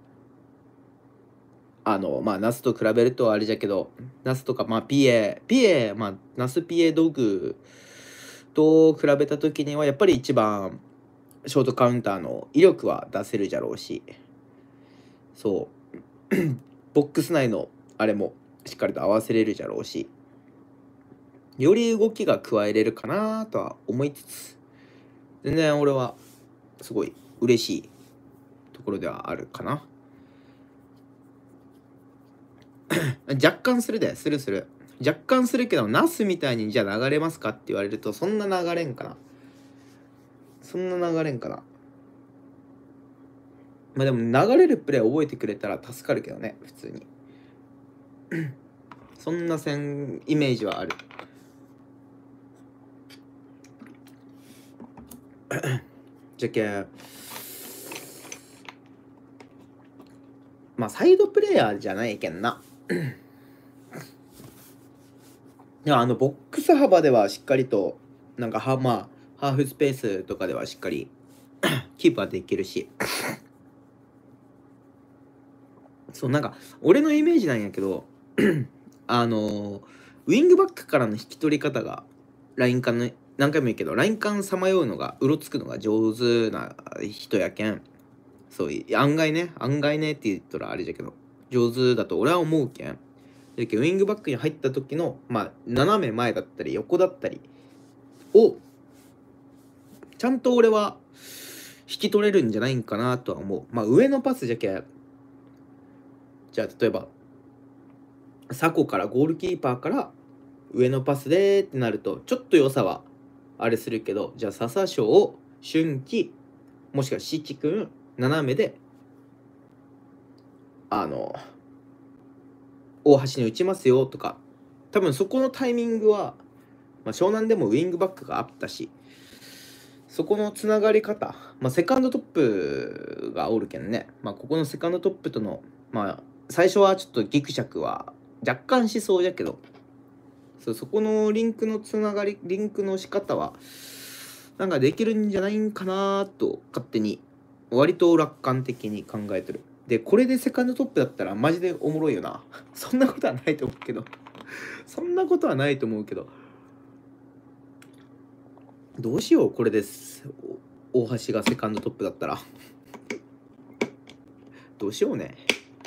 あ、まあナスと比べるとあれじゃけど、ナスとかまあまあナスピエドグと比べた時にはやっぱり一番ショートカウンターの威力は出せるじゃろうし、そうボックス内のあれもしっかりと合わせれるじゃろうし、より動きが加えれるかなとは思いつつ、全然俺はすごい嬉しいところではあるかな。若干するで、する。若干するけど、ナスみたいにじゃあ流れますかって言われると、そんな流れんかな。まあでも流れるプレー覚えてくれたら助かるけどね、普通に。そんなイメージはある。じゃけ、まあサイドプレイヤーじゃないけんな。でもボックス幅ではしっかりと、なんかまあ、ハーフスペースとかではしっかりキープはできるし。そう、なんか、俺のイメージなんやけど、ウィングバックからの引き取り方が、ライン間の、何回も言うけど、ライン間さまようのが、うろつくのが上手な人やけん、そういう、案外ねって言ったらあれじゃけど、上手だと俺は思うけん。ウィングバックに入った時の、まあ、斜め前だったり、横だったりを、ちゃんと俺は引き取れるんじゃないんかなとは思う。まあ、上のパスじゃけ、じゃあ、例えば、サコからゴールキーパーから上のパスでってなるとちょっと良さはあれするけど、じゃあ笹生春季もしくは七君斜めで大橋に打ちますよとか、多分そこのタイミングは、まあ、湘南でもウイングバックがあったし、そこのつながり方、まあ、セカンドトップがおるけんね、まあ、ここのセカンドトップとの、まあ、最初はちょっとギクシャクは若干しそうじゃけど、そこのリンクのつながり、リンクの仕方はなんかできるんじゃないんかなと勝手に割と楽観的に考えてる。でこれでセカンドトップだったらマジでおもろいよな。そんなことはないと思うけどどうしよう、これです。大橋がセカンドトップだったらどうしようね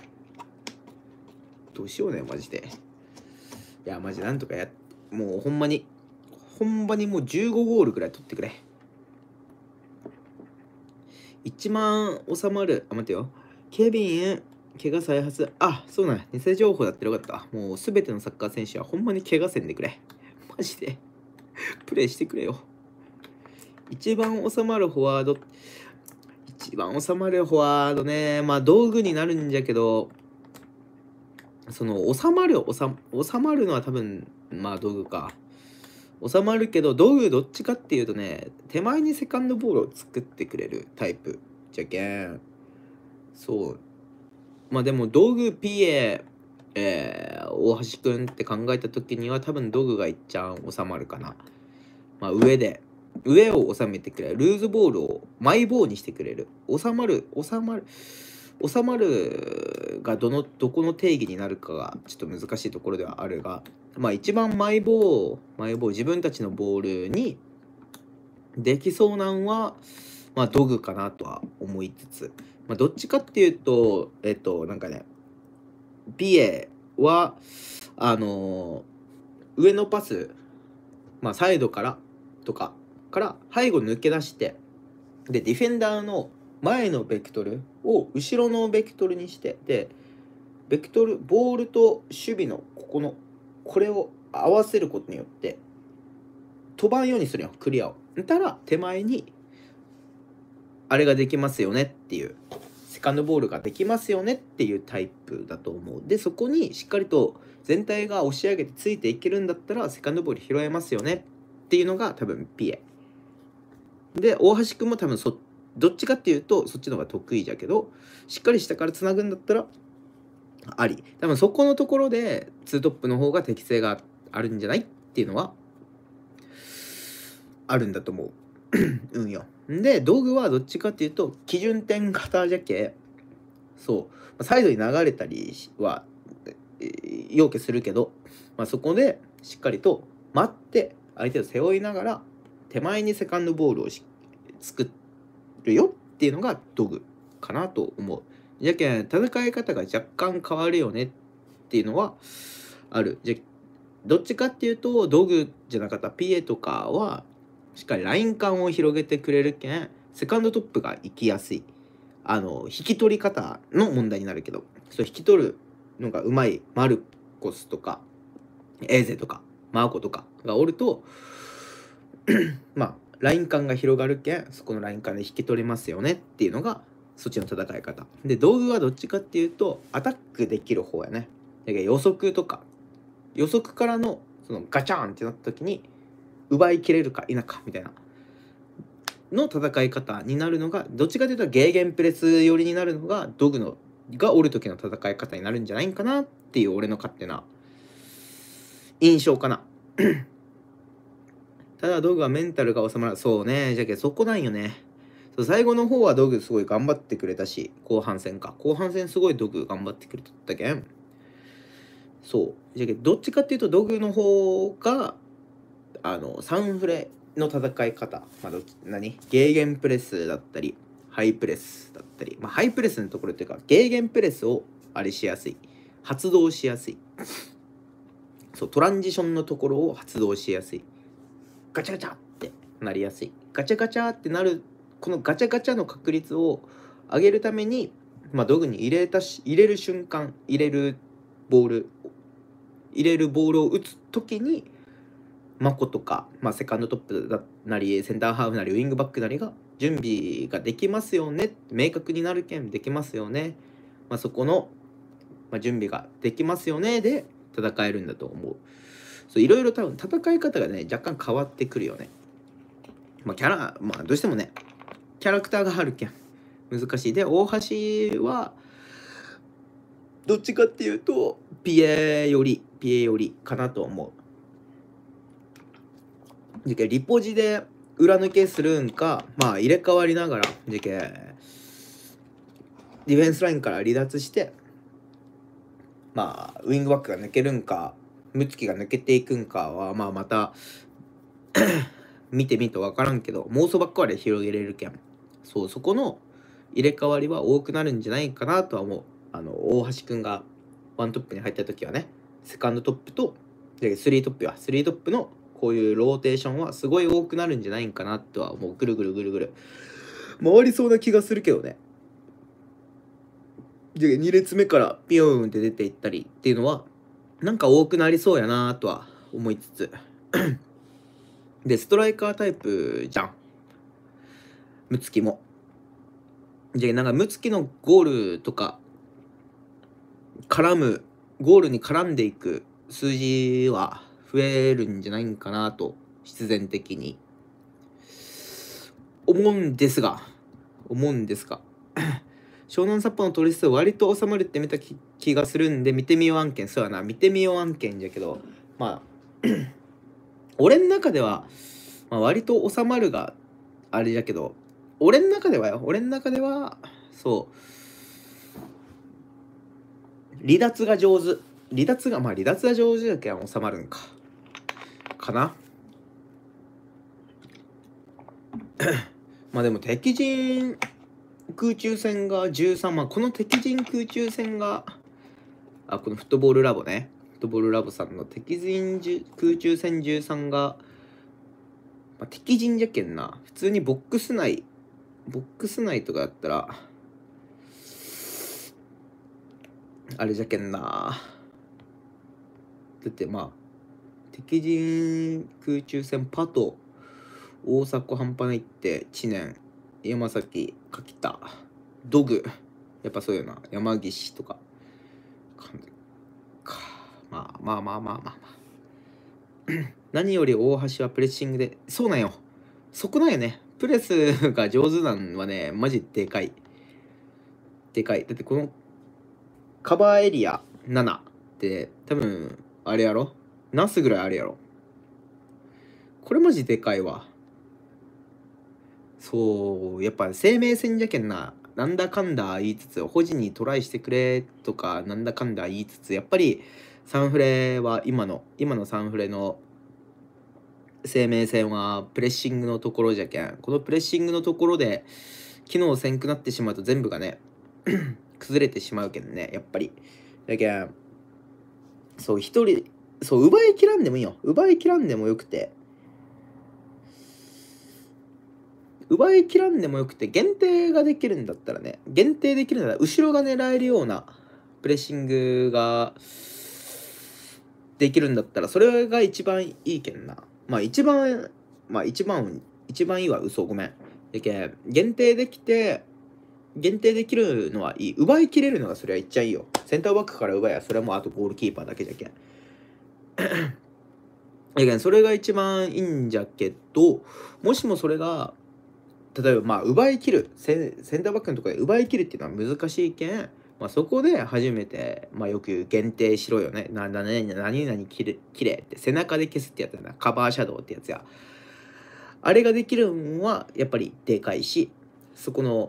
マジで。いやマジなんとかもうほんまにもう15ゴールぐらい取ってくれ。1万収まる。待てよ、ケビン怪我再発。そうなんや、偽情報だってよかった。もうすべてのサッカー選手はほんまに怪我せんでくれ。マジでプレイしてくれよ。一番収まるフォワードね、まあ道具になるんじゃけど、その収まるのは多分まあ道具か。収まるけど道具どっちかっていうとね、手前にセカンドボールを作ってくれるタイプじゃけん。そう、まあでも道具 PA、大橋くんって考えた時には多分道具がいっちゃん収まるかな。まあ上を収めてくれる、ルーズボールをマイボーにしてくれる、収まるがどこの定義になるかがちょっと難しいところではあるが、まあ一番マイボー自分たちのボールにできそうなんはまあ道具かなとは思いつつ、まあどっちかっていうとなんかね、ピエは上のパス、 まあサイドからとかから背後抜け出して、でディフェンダーの前のベクトルを後ろのベクトルにして、でベクトルボールと守備のこれを合わせることによって飛ばんようにするよ、クリアを。たら手前にあれができますよねっていう、セカンドボールができますよねっていうタイプだと思う。でそこにしっかりと全体が押し上げてついていけるんだったらセカンドボール拾えますよねっていうのが多分ピエで、大橋君も多分どっちかっていうとそっちの方が得意じゃけど、しっかり下からつなぐんだったらあり。多分そこのところでツートップの方が適性があるんじゃないっていうのはあるんだと思う。うんよ。で道具はどっちかっていうと基準点型じゃけ、そうサイドに流れたりは要件するけど、そこでしっかりと待って相手を背負いながら手前にセカンドボールを作るよっていうのが道具かなと思う。じゃけん戦い方が若干変わるよねっていうのはある。じゃどっちかっていうと道具じゃなかったピエとかはしっかりライン間を広げてくれるけんセカンドトップが行きやすい。引き取り方の問題になるけど、そう引き取るのがうまいマルコスとかエーゼとかマーコとかがおるとライン間が広がるけんそこのライン間で引き取れますよねっていうのがそっちの戦い方で、道具はどっちかっていうとアタックできる方やね。だけど予測とか予測からのそのガチャンってなった時に奪いきれるか否かみたいなの戦い方になるのが、どっちかというとゲーゲンプレス寄りになるのが道具のがおる時の戦い方になるんじゃないかなっていう俺の勝手な印象かな。ただ道具はメンタルが収まらそうね。じゃけそこなんよね。最後の方は道具すごい頑張ってくれたし、後半戦すごい道具頑張ってくれとったけん、そうじゃけどっちかっていうと道具の方がサンフレの戦い方、ゲーゲンプレスだったりハイプレスだったり、ハイプレスのところっていうかゲーゲンプレスをあれしやすい、発動しやすい、トランジションのところを発動しやすい、ガチャガチャってなりやすい、ガチャガチャってなる、このガチャガチャの確率を上げるために、道具に入れる瞬間、入れるボールを打つ時にマコとか、セカンドトップだなりセンターハーフなりウィングバックなりが準備ができますよね、明確になるけんできますよね、そこの、準備ができますよねで戦えるんだと思う。いろいろ多分戦い方がね若干変わってくるよね。キャラどうしてもねキャラクターがあるけん難しい。で大橋はどっちかっていうとピエよりかなと思う。じゃけリポジで裏抜けするんか、入れ替わりながらじゃけディフェンスラインから離脱してウィングバックが抜けるんかムツキが抜けていくんかはまた見てみると分からんけど、妄想ばっかり広げれるけんそこの入れ替わりは多くなるんじゃないかなとは思う。大橋くんがワントップに入った時はね、セカンドトップとスリートップのこういうローテーションはすごい多くなるんじゃないかなとは思う。ぐるぐる回りそうな気がするけどね。2列目からピヨーンって出ていったりっていうのはなんか多くなりそうやなとは思いつつでストライカータイプじゃんムツキも。ムツキのゴールとかゴールに絡んでいく数字は増えるんじゃないかなと必然的に思うんですが湘南札幌の取り数割と収まるって見た気がするんで見てみよう案件。そうやな、見てみよう案件じゃけど俺の中では、割と収まるがあれじゃけど俺の中では離脱が上手だけは収まるんかなでも敵陣空中戦が13、この敵陣空中戦がこのフットボールラボさんの敵陣空中戦13が敵陣じゃけんな。普通にボックス内とかだったらあれじゃけんな。だってまあ敵陣空中戦パト大迫半端ないって知念山崎柿田ドグやっぱそうよな山岸とかまあ何より大橋はプレッシングでそうなんよそこなんよねプレスが上手なんはねマジでかいだってこのカバーエリア7って多分あれやろナスぐらいあるやろこれマジでかいわそうやっぱ生命線じゃけんななんだかんだ言いつつ保持にトライしてくれとかなんだかんだ言いつつやっぱりサンフレは今のサンフレの生命線はプレッシングのところじゃけんこのプレッシングのところで機能せんくなってしまうと全部がね崩れてしまうけんねやっぱりだけんそう一人そう奪い切らんでもいいよ奪い切らんでもよくて限定ができるんだったらね限定できるなら後ろが狙えるようなプレッシングができるんだったらそれが一番いいけんな一番いいわ嘘ごめんだけ限定できるのはいい奪い切れるのがそれは言っちゃいいよセンターバックから奪いやそれはもうあとゴールキーパーだけじゃけんだけんそれが一番いいんじゃけどもしもそれが例えば奪い切るセンターバックのところで奪い切るっていうのは難しいけん、そこで初めて、よく言う限定しろよね何々切れって背中で消すってやつだなカバーシャドウってやつやあれができるんはやっぱりでかいしそこの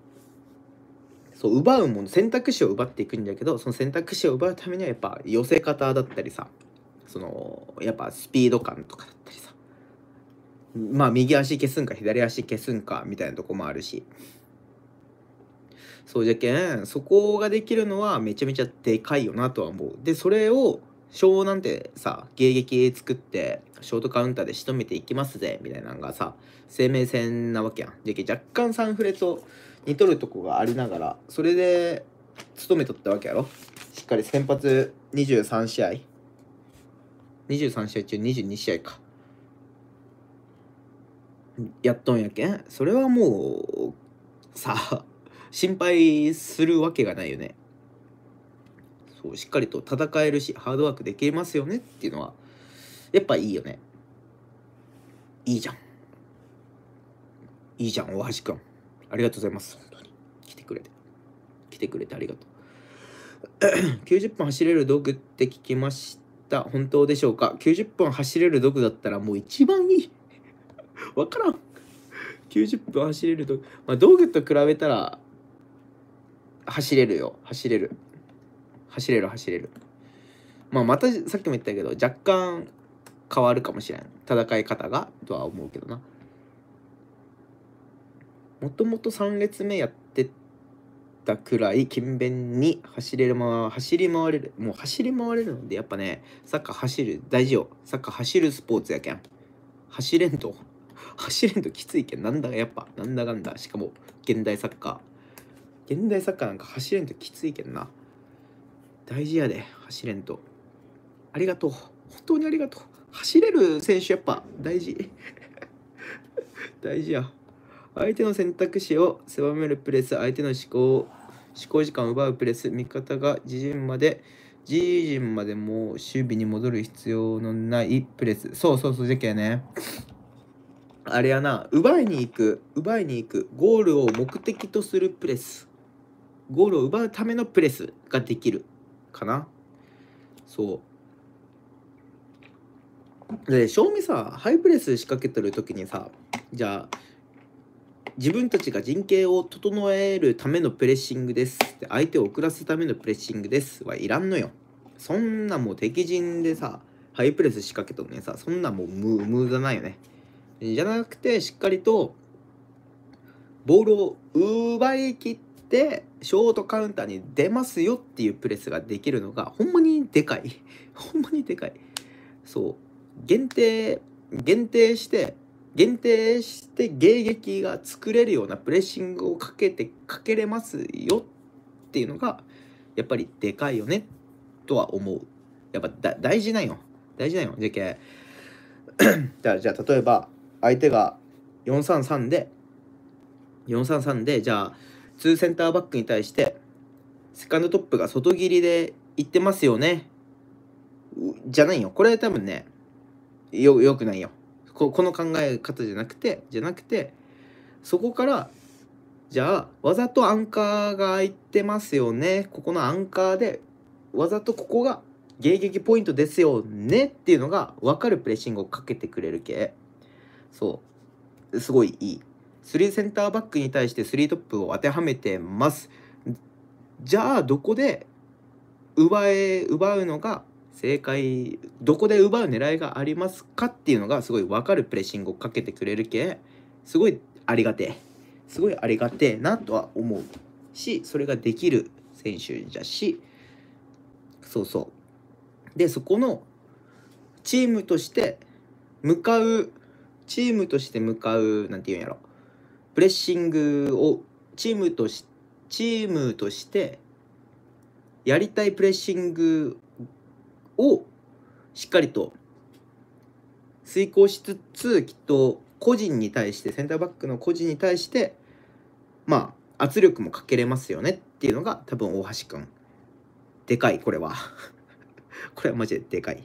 そう奪うもの選択肢を奪っていくんだけどその選択肢を奪うためにはやっぱ寄せ方だったりさやっぱスピード感とかだったりさ右足消すんか左足消すんかみたいなとこもあるしそうじゃけんそこができるのはめちゃめちゃでかいよなとは思うでそれを湘南てさ迎撃作ってショートカウンターで仕留めていきますぜみたいなのがさ生命線なわけやんじゃけ若干サンフレと似とるとこがありながらそれで務めとったわけやろしっかり先発23試合中22試合かやっとんやけんそれはもうさ心配するわけがないよねそうしっかりと戦えるしハードワークできますよねっていうのはやっぱいいよねいいじゃん大橋くんありがとうございます本当に来てくれてありがとう90分走れる道具って聞きました本当でしょうか90分走れる道具だったらもう一番いいわからん90分走れる道具道具と比べたら走れるまたさっきも言ったけど若干変わるかもしれん戦い方がとは思うけどなもともと3列目やってたくらい勤勉に走り回れるのでやっぱねサッカー走る大事よサッカー走るスポーツやけん走れんときついけんなんだかんだしかも現代サッカーなんか走れんときついけんな大事やで走れんとありがとう本当にありがとう走れる選手やっぱ大事大事や相手の選択肢を狭めるプレス相手の思考時間を奪うプレス味方が自陣までも守備に戻る必要のないプレスそうじゃけねあれやな奪いに行くゴールを目的とするプレスゴールを奪うためのプレスができるかなそうで正味さハイプレス仕掛けてる時にさじゃあ自分たちが陣形を整えるためのプレッシングですって相手を遅らすためのプレッシングですはいらんのよそんなもう敵陣でさハイプレス仕掛けとるのにさそんなもう無駄ないよねじゃなくてしっかりとボールを奪い切ってショートカウンターに出ますよっていうプレスができるのがほんまにでかいそう限定して限定して迎撃が作れるようなプレッシングをかけれますよっていうのがやっぱりでかいよねとは思う。やっぱ大事なんよ。じゃけじゃあ例えば相手が433でじゃあ2センターバックに対してセカンドトップが外切りでいってますよねじゃないよ。これ多分ねよくないよ。この考え方じゃなくてそこからじゃあわざとアンカーが空いてますよね。ここのアンカーでわざとここが迎撃ポイントですよねっていうのが分かるプレッシングをかけてくれる系。そうすごいいい。3センターバックに対して3トップを当てはめてます。じゃあどこで奪うのが正解、どこで奪う狙いがありますかっていうのがすごい分かるプレッシングをかけてくれる系。すごいありがてえなとは思うし、それができる選手じゃし、でそこのチームとして向かうなんていうんやろ、プレッシングをチームとしてやりたいプレッシングをしっかりと遂行しつつ、きっと個人に対してセンターバックの個人に対してまあ圧力もかけれますよねっていうのが多分大橋くんでかい。これはこれはマジででかい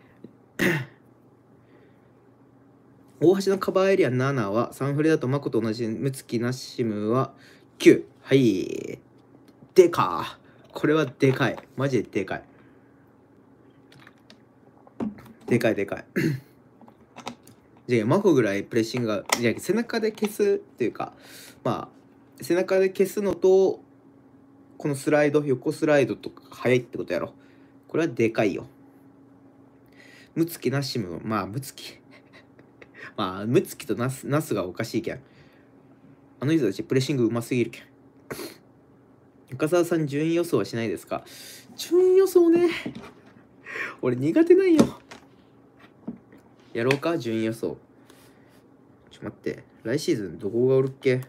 大橋のカバーエリア7はサンフレだとマコと同じ、ムツキナッシムは9。はいでかこれはでかい。マジででかいじゃあマコぐらいプレッシングが背中で消すっていうか、まあ背中で消すのとこのスライド、横スライドとか速いってことやろ。これはでかいよ。ムツキナッシム、まあムツキまあムツキとナスがおかしいけん、あの人たちプレッシングうますぎるけん。深澤さん、順位予想はしないですか？順位予想ね、俺苦手なんよ。やろうか、順位予想。ちょ待って、来シーズンどこがおるっけ？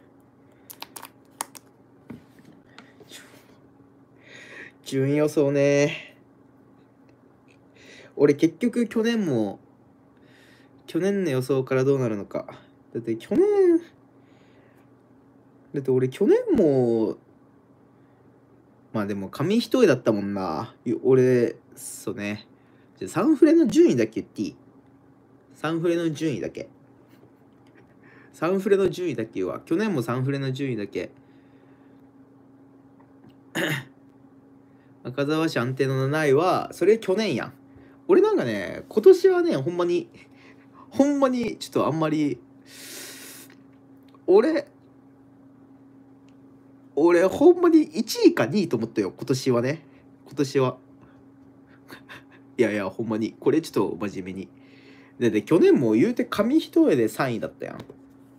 順位予想ね。俺結局去年の予想からどうなるのか。だって俺去年もまあでも紙一重だったもんな。俺そうね。じゃサンフレの順位だけ言っていい？サンフレの順位だけ言うわ。去年もサンフレの順位だけ赤澤市安定の7位はそれ去年やん。俺なんかね、今年はね、ほんまにちょっとあんまり俺ほんまに1位か2位と思ったよ、今年はいやほんまにこれちょっと真面目に。で去年も言うて紙一重で3位だったやん。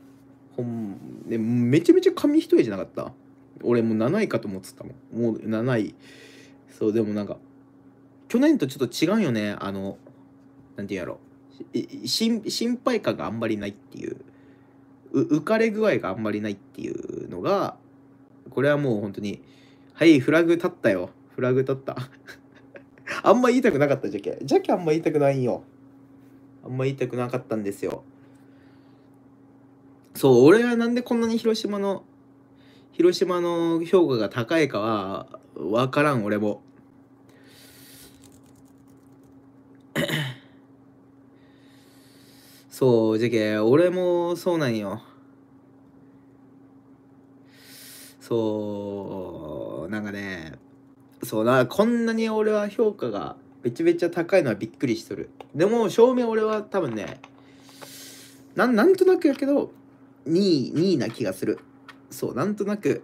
めちゃめちゃ紙一重じゃなかった？俺もう7位かと思ってたもん。もう7位。そうでもなんか去年とちょっと違うよね。なんていうんやろ、心配感があんまりないっていう、浮かれ具合があんまりないっていうのが、これはもう本当にはいフラグ立ったよ。あんま言いたくなかった。じゃけあんま言いたくないんよ。あんま言いたくなかったんですよ。そう、俺はなんでこんなに広島の評価が高いかは分からん。俺もそうじゃけ俺もそうなんよ。そうなんかね、そうな、こんなに俺は評価がめちゃめちゃ高いのはびっくりしとる。でも正面俺は多分ね、なんとなくやけど2位な気がする。そうなんとなく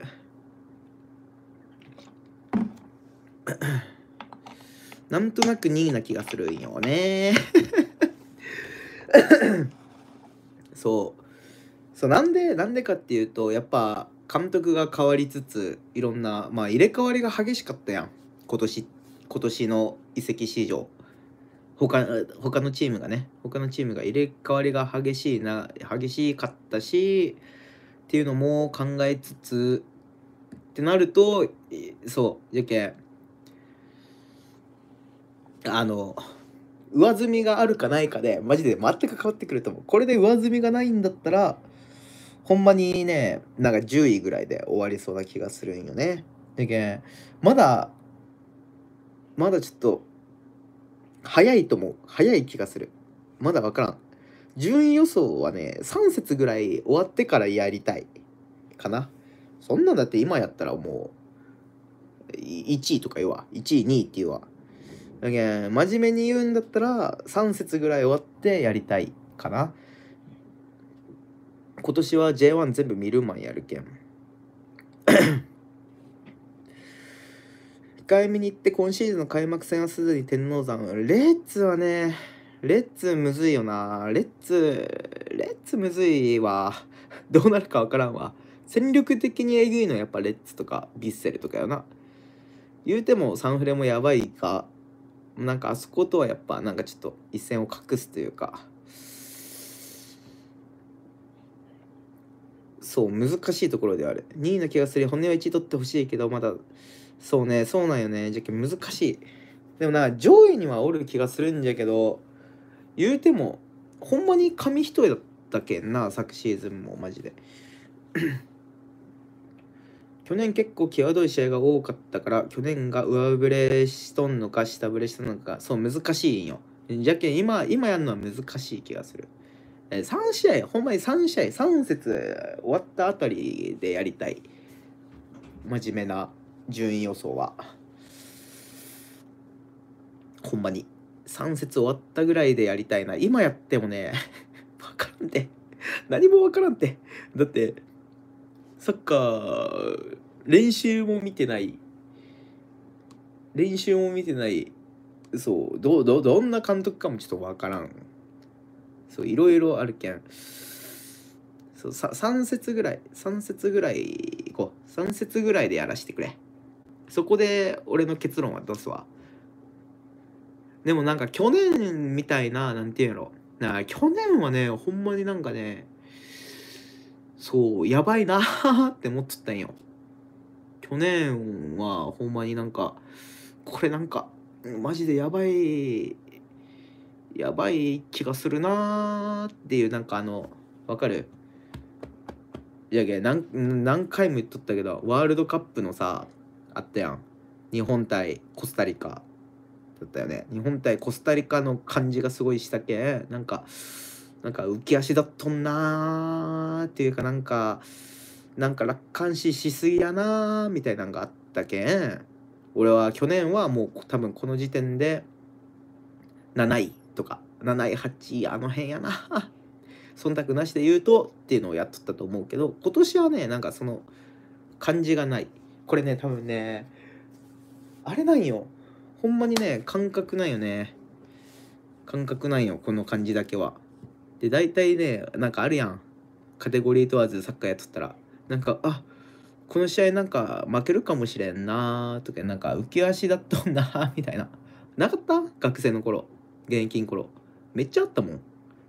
2位な気がするんよねそうなんでかっていうと、やっぱ監督が変わりつついろんな入れ替わりが激しかったやん、今年の移籍市場。 他のチームがね、他のチームが入れ替わりが激しかったしっていうのも考えつつってなると、そうじゃけ上積みがあるかないかでマジで全く変わってくると思う。これで上積みがないんだったらほんまにね、なんか10位ぐらいで終わりそうな気がするんよね。だけんまだちょっと早いと思う。早い気がする。まだわからん。順位予想はね、3節ぐらい終わってからやりたいかな。そんなんだって今やったらもう1位とか言うわ。1位、2位って言うわ。だけん真面目に言うんだったら3節ぐらい終わってやりたいかな。今年は J1 全部見るマンやるけん。控えめに言って今シーズンの開幕戦はすでに天王山。レッツはね、レッツむずいよな。レッツむずいわ。どうなるかわからんわ。戦力的にえぐいのはやっぱレッツとかビッセルとかよな。言うてもサンフレもやばいか、なんかあそことはやっぱなんかちょっと一線を画すというか、そう難しいところである。2位の気がする。本音は1位取ってほしいけどまだそうね、そうなんよね。じゃけ難しい。でもな上位にはおる気がするんじゃけど、言うてもほんまに紙一重だったけんな、昨シーズンもマジで。去年結構際どい試合が多かったから、去年が上振れしとんのか下振れしとんのか、そう難しいんよ。じゃけん今やるのは難しい気がする。3試合、ほんまに3試合、3節終わったあたりでやりたい。真面目な順位予想は。ほんまに。3節終わったぐらいでやりたいな。今やってもね、わからんて。何もわからんて。だって、サッカー、練習も見てない。そう、どんな監督かもちょっとわからん。そう、いろいろあるけん。そう、3節ぐらい行こう。3節ぐらいでやらしてくれ。そこで俺の結論は出すわ。でもなんか去年みたいな、なんていうんやろ。去年はね、ほんまになんかね、そう、やばいなーって思っとったんよ。去年はほんまになんか、これなんか、マジでやばい気がするなーっていう、なんかわかる？いやいや、何回も言っとったけど、ワールドカップのさ、あったやん。日本対コスタリカだったよね。日本対コスタリカの感じがすごいしたけん、なんか浮き足だっとんなーっていうか、なんか楽観視しすぎやなーみたいなのがあったけん、俺は去年はもう多分この時点で7位とか7位8位あの辺やな忖度なしで言うとっていうのをやっとったと思うけど、今年はねなんかその感じがない。これね多分ねあれなんよ、ほんまにね感覚なんよね。感覚なんよこの感じだけは。で大体ねなんかあるやん、カテゴリー問わずサッカーやっとったらなんかこの試合なんか負けるかもしれんなーとか、なんか浮き足だっとんなーみたいな、なかった？学生の頃、現役の頃めっちゃあったもん。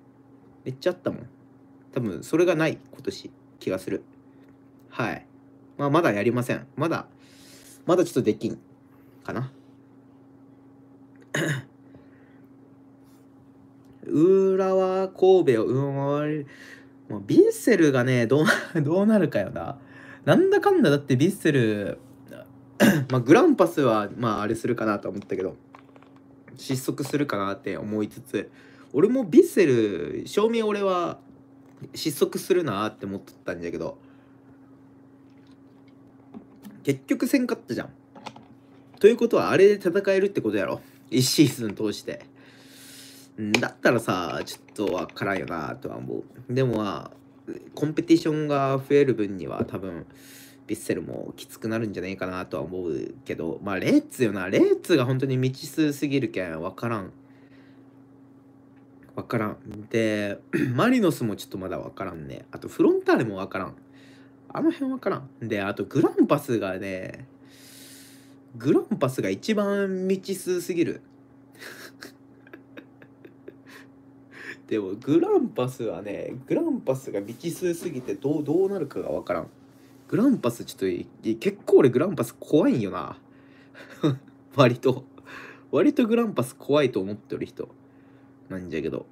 多分それがない今年気がする。はい。まだやりません。まだちょっとできんかな。浦和神戸を上回る。もうビッセルがねどうなるかよな。なんだかんだだってビッセルグランパスはあれするかなと思ったけど、失速するかなって思いつつ、俺もビッセル正味俺は失速するなって思っとったんだけど、結局せんかったじゃん。ということはあれで戦えるってことやろ、1シーズン通して。だったらさちょっとわからんよなとは思う。でもコンペティションが増える分には多分ヴィッセルもきつくなるんじゃないかなとは思うけど、レッツよな。レッツが本当に未知数すぎるけんわからん。でマリノスもちょっとまだわからんね。あとフロンターレもわからん。あの辺わからん。であとグランパスが一番未知数すぎるでもグランパスはね、グランパスが未知数すぎてどうなるかがわからん。グランパスちょっと結構俺グランパス怖いんよな。割とグランパス怖いと思ってる人なんじゃけど。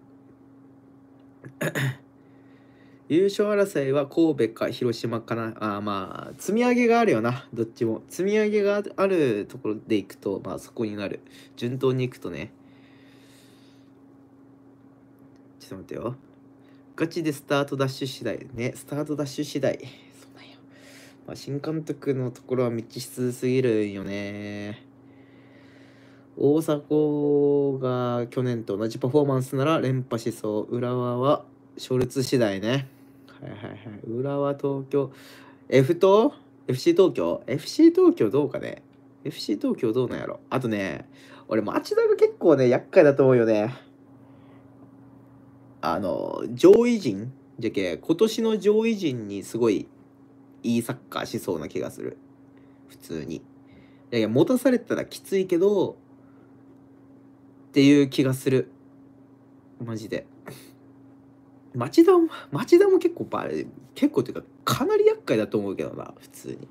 優勝争いは神戸か広島かな。まあ積み上げがあるよな。どっちも積み上げがあるところでいくと、まあそこになる。順当にいくとね。ちょっと待ってよ。ガチでスタートダッシュ次第ね。スタートダッシュ次第。そうなんよ。まあ、新監督のところは未知数すぎるんよね。大迫が去年と同じパフォーマンスなら連覇しそう。浦和はショルツ次第ね。はいはいはい。浦和東京。F と FC 東京 ?FC 東京どうかね。 FC 東京どうなんやろ。あとね、俺町田が結構ね、厄介だと思うよね。上位陣じゃけ、今年の上位陣にすごいいいサッカーしそうな気がする。普通に。いや、持たされたらきついけど、っていう気がする。マジで。町田も結構結構っていうか、かなり厄介だと思うけどな、普通に。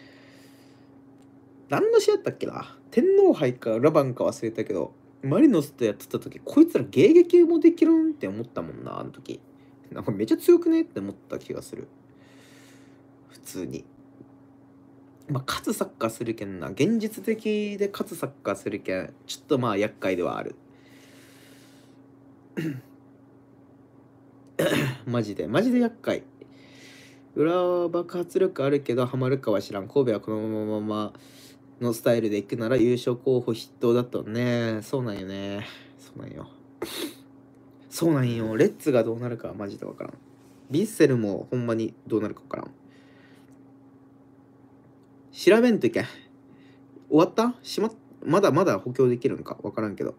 何の試合だったっけな、天皇杯かラバンか忘れたけど、マリノスとやってた時、こいつら迎撃もできるんって思ったもんな、あの時。なんかめっちゃ強くねって思った気がする。普通に。まあ、勝つサッカーするけんな。現実的で勝つサッカーするけん、ちょっとまあ厄介ではある。マジで厄介。裏は爆発力あるけどハマるかは知らん。神戸はこのままのスタイルでいくなら優勝候補筆頭だとね。そうなんよね。そうなんよ。レッツがどうなるかはマジでわからん。ヴィッセルもほんまにどうなるかわからん。調べんといけん。終わった？まだ補強できるんかわからんけど。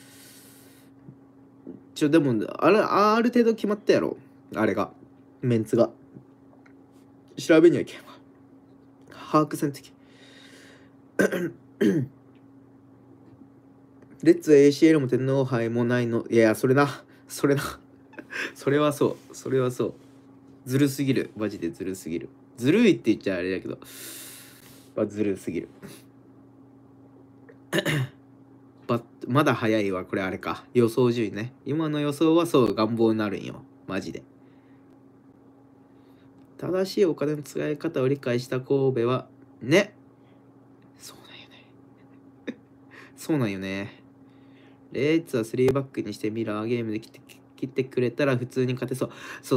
でもある程度決まったやろ。あれが。メンツが。調べにはいけんわ。把握せんとき。レッツ ACL も天皇杯もないの。いや、それはそう。ずるすぎる。マジでずるすぎる。ずるいって言っちゃあれだけど、まあ、ずるすぎる。まだ早いわ。これあれか。予想順位ね。今の予想はそう願望になるんよ。マジで。正しいお金の使い方を理解した神戸はね。そうなんよね。レッツは3バックにしてミラーゲームで切ってくれたら普通に勝てそう。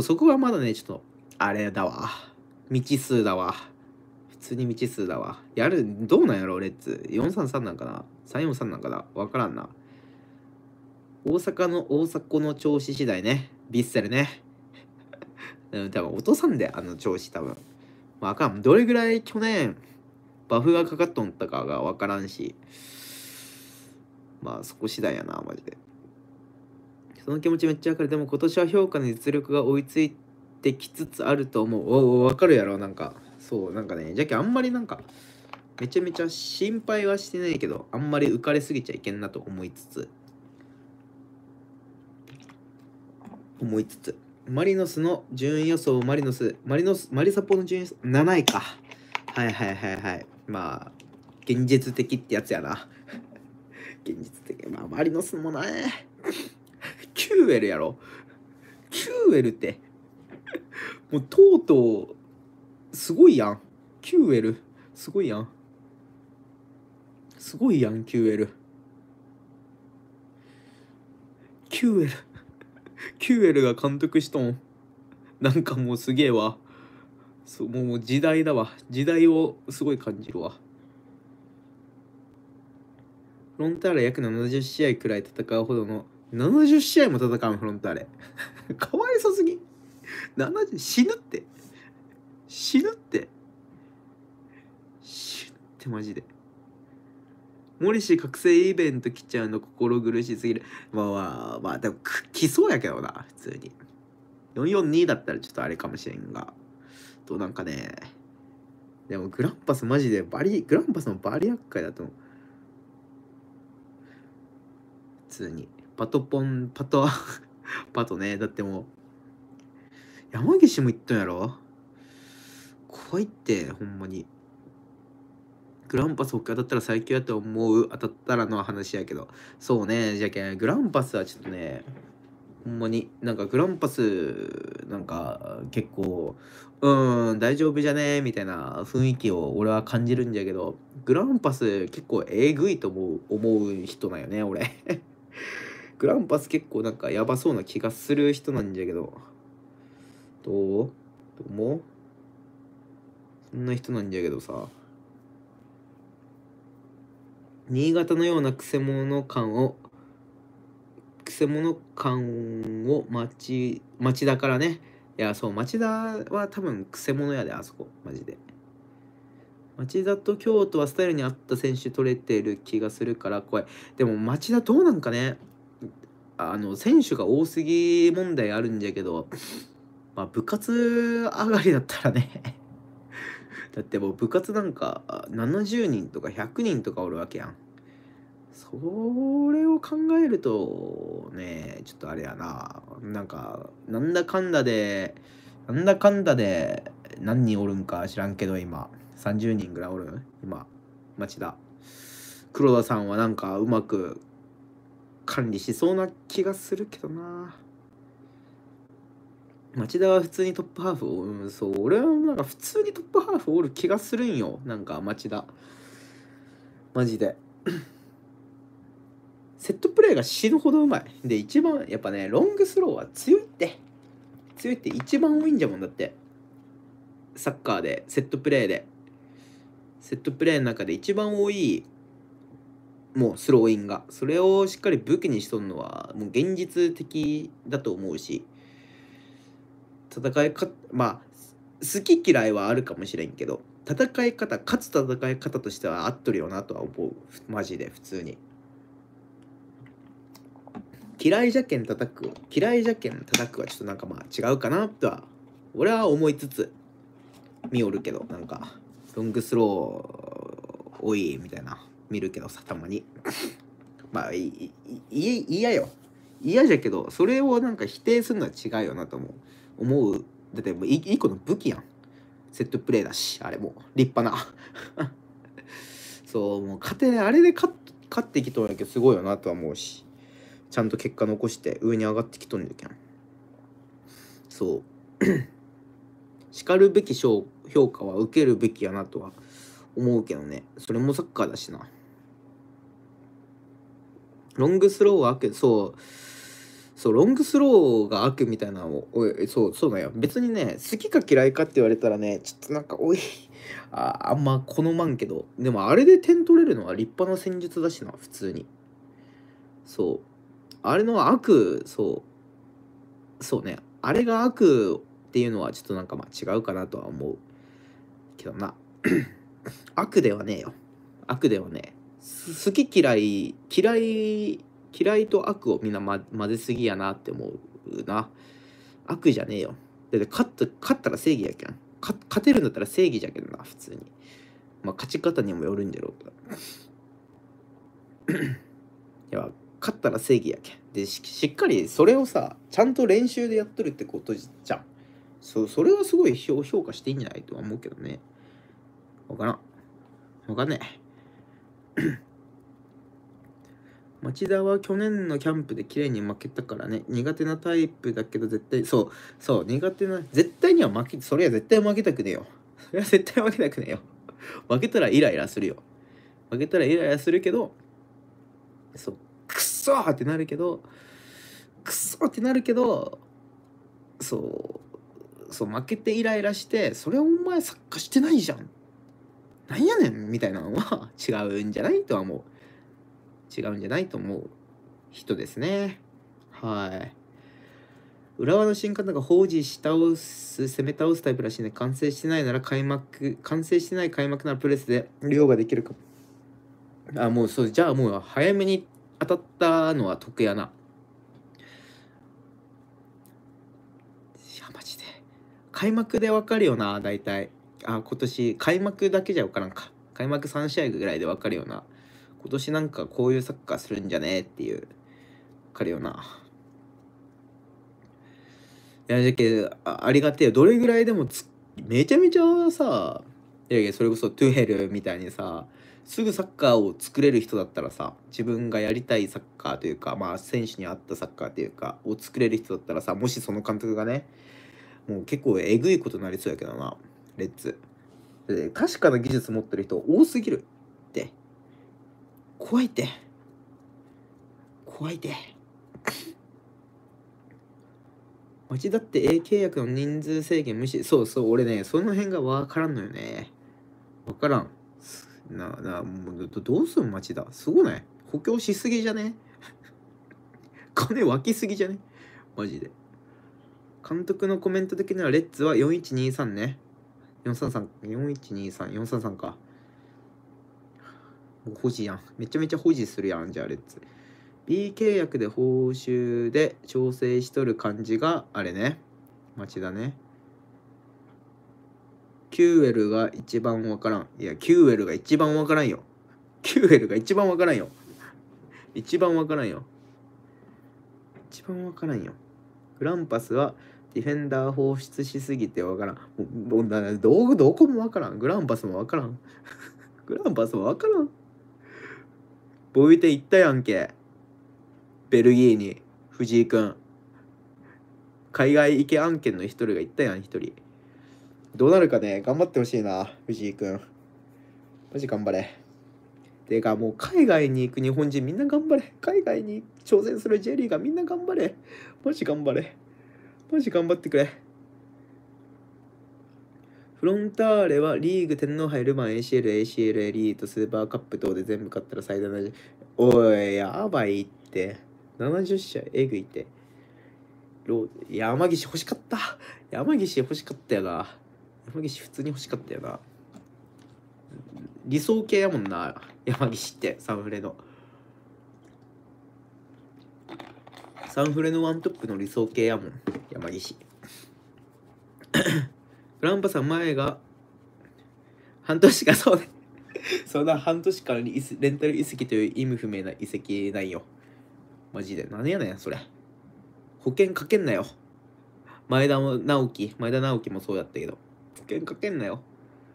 そこはまだね、ちょっと、あれだわ。未知数だわ。普通に未知数だわ。どうなんやろ、レッツ。433なんかな ?343 なんかなわからんな。大阪の調子次第ね。ヴィッセルね。多分落とさんで、あの調子多分。まあ、あかん。どれぐらい去年、バフがかかっとんったかがわからんし。まあそこ次第やな、マジで。その気持ちめっちゃわかる。でも今年は評価の実力が追いついてきつつあると思う。わかるやろ、なんか。そう、なんかね、じゃけあんまりなんか、めちゃめちゃ心配はしてないけど、あんまり浮かれすぎちゃいけんなと思いつつ。マリノスの順位予想、マリサポの順位予想、7位か。はい。まあ、現実的ってやつやな。現実的。まあ、マリノスもね。キューエルやろ。キューエルって。もうとうとう、すごいやん。キューエル。すごいやん、キューエル。キューエルが監督しとん。なんかもうすげえわ。もう時代だわ。時代をすごい感じるわ。フロンターレ約70試合くらい戦うほどの、70試合も戦うフロンターレ。かわいそすぎ。死ぬってマジで。森氏覚醒イベント来ちゃうの心苦しすぎる。まあでも来そうやけどな、普通に。442だったらちょっとあれかもしれんが。なんかね、でもグランパスマジでグランパスのバリ厄介だと思う。普通に。 パトね。だってもう山岸も言ったんやろ。怖いってほんまに。グランパス他当たったら最強やと思う。当たったらの話やけど。そうね。じゃけんグランパスはちょっとね、ほんまになんかグランパスなんか結構大丈夫じゃねみたいな雰囲気を俺は感じるんじゃけど、グランパス結構えぐいと思う人なんよね俺。グランパス結構なんかやばそうな気がする人なんじゃけど、どう思う？そんな人なんじゃけどさ、新潟のようなくせ者感を町田からね。いやそう町田は多分くせ者やで、あそこマジで。町田と京都はスタイルに合った選手取れてる気がするから怖い。でも町田どうなんかね。選手が多すぎ問題あるんじゃけど、まあ部活上がりだったらね。だってもう部活なんか70人とか100人とかおるわけやん。それを考えるとね、ちょっとあれやな。なんかなんだかんだで何人おるんか知らんけど、今30人ぐらいおる今町田。黒田さんはなんかうまく管理しそうな気がするけどな。町田は普通にトップハーフ、そう俺はなんか普通にトップハーフおる気がするんよ、なんか町田マジで。セットプレーが死ぬほどうまいで、一番やっぱねロングスローは強いって一番多いんじゃもん。だってサッカーでセットプレーの中で一番多いもうスローインが、それをしっかり武器にしとるのはもう現実的だと思うし、まあ好き嫌いはあるかもしれんけど、勝つ戦い方としては合っとるよなとは思う、マジで。普通に嫌いじゃけん叩くはちょっとなんかまあ違うかなとは俺は思いつつ見おるけど、なんかロングスロー多いみたいな見るけどさ、たまに。まあ嫌じゃけど、それをなんか否定するのは違うよなと思う。だってもう一個の武器やん、セットプレーだし、あれも立派な。そうもうあれで勝ってきとんやけどすごいよなとは思うし、ちゃんと結果残して上に上がってきとんじゃけん。そうしかるべき評価は受けるべきやなとは思うけどね。それもサッカーだしな。ロングスローは悪、ロングスローが悪みたいなのをそうだよ。別にね好きか嫌いかって言われたらね、ちょっとなんかあんま好まんけど、でもあれで点取れるのは立派な戦術だしな、普通に。そうあれの悪、そうね、あれが悪っていうのはちょっとなんかまあ違うかなとは思うけどな。悪ではねえよ。悪ではねえ。好き嫌いと悪をみんな、混ぜすぎやなって思うな。悪じゃねえよ。だって勝ったら正義やけん。勝てるんだったら正義じゃけどな、普通に。まあ勝ち方にもよるんじゃろうけど。いや、勝ったら正義やけん。でしっかりそれをさちゃんと練習でやっとるってことじゃん。それはすごい評価していいんじゃないとは思うけどね。わかんねえ。町田は去年のキャンプで綺麗に負けたからね。苦手なタイプだけど絶対苦手な、絶対にはそれは絶対負けたくねえよ。それは絶対負けたくねえよ。負けたらイライラするよ。負けたらイライラするけど、クソーってなるけど、負けてイライラして、それお前サッカーしてないじゃん、なんやねんみたいなのは違うんじゃないと思う人ですね。はい。浦和の新監督が攻め倒すタイプらしいね。完成してない開幕ならプレスで量ができるかも。もうじゃあもう早めに当たったのは得やな。いやマジで開幕で分かるよな、大体。今年開幕だけじゃ分からんか。開幕3試合ぐらいで分かるよな。今年なんかこういうサッカーするんじゃねっていう分かるよな。 やじゃけありがてえよ。どれぐらいでもめちゃめちゃさ、いやいやそれこそトゥヘルみたいにさ、すぐサッカーを作れる人だったらさ、自分がやりたいサッカーというか、まあ選手に合ったサッカーというかを作れる人だったらさ、もしその監督がね、もう結構えぐいことになりそうやけどな、レッツ。で確かな技術持ってる人多すぎるって。怖いって。怖いって。マジだって A 契約の人数制限無視。そうそう、俺ね、その辺がわからんのよね。わからん。もうどうすんマジだ。すごない？補強しすぎじゃね？金湧きすぎじゃね？マジで。監督のコメント的にはレッツは4123ね。433、4123、433か。もう保持やん。めちゃめちゃ保持するやん、じゃあレッツ。B 契約で報酬で調整しとる感じがあれね。町田ね。キューエルが一番わからん。いや、キューエルが一番わからんよ。キューエルが一番わからんよ。一番わからんよ。一番わからんよ。グランパスはディフェンダー放出しすぎてわからん。もうどこもわからん。グランパスもわからん。グランパスもわからん。ボイテ行ったやんけ。ベルギーに。藤井くん。海外行け案件の一人が行ったやん、一人。どうなるかね、頑張ってほしいな、藤井くん。マジ頑張れ。てか、もう海外に行く日本人みんな頑張れ。海外に挑戦する J リーガーみんな頑張れ。マジ頑張れ。マジ頑張ってくれ。フロンターレはリーグ天皇杯ルヴァン ACL エリートスーパーカップ等で全部勝ったら最大70。おい、やばいって。70試合えぐいって。山岸欲しかった。山岸欲しかったよな。山岸普通に欲しかったよな。理想系やもんな、山岸って。サンフレのワントップの理想系やもん、山岸。グランパさん前が半年か、そうね。そんな半年間にレンタル移籍という意味不明な移籍ないよ。マジで。何やねん、それ。保険かけんなよ。前田直樹もそうやったけど。保険かけんなよ。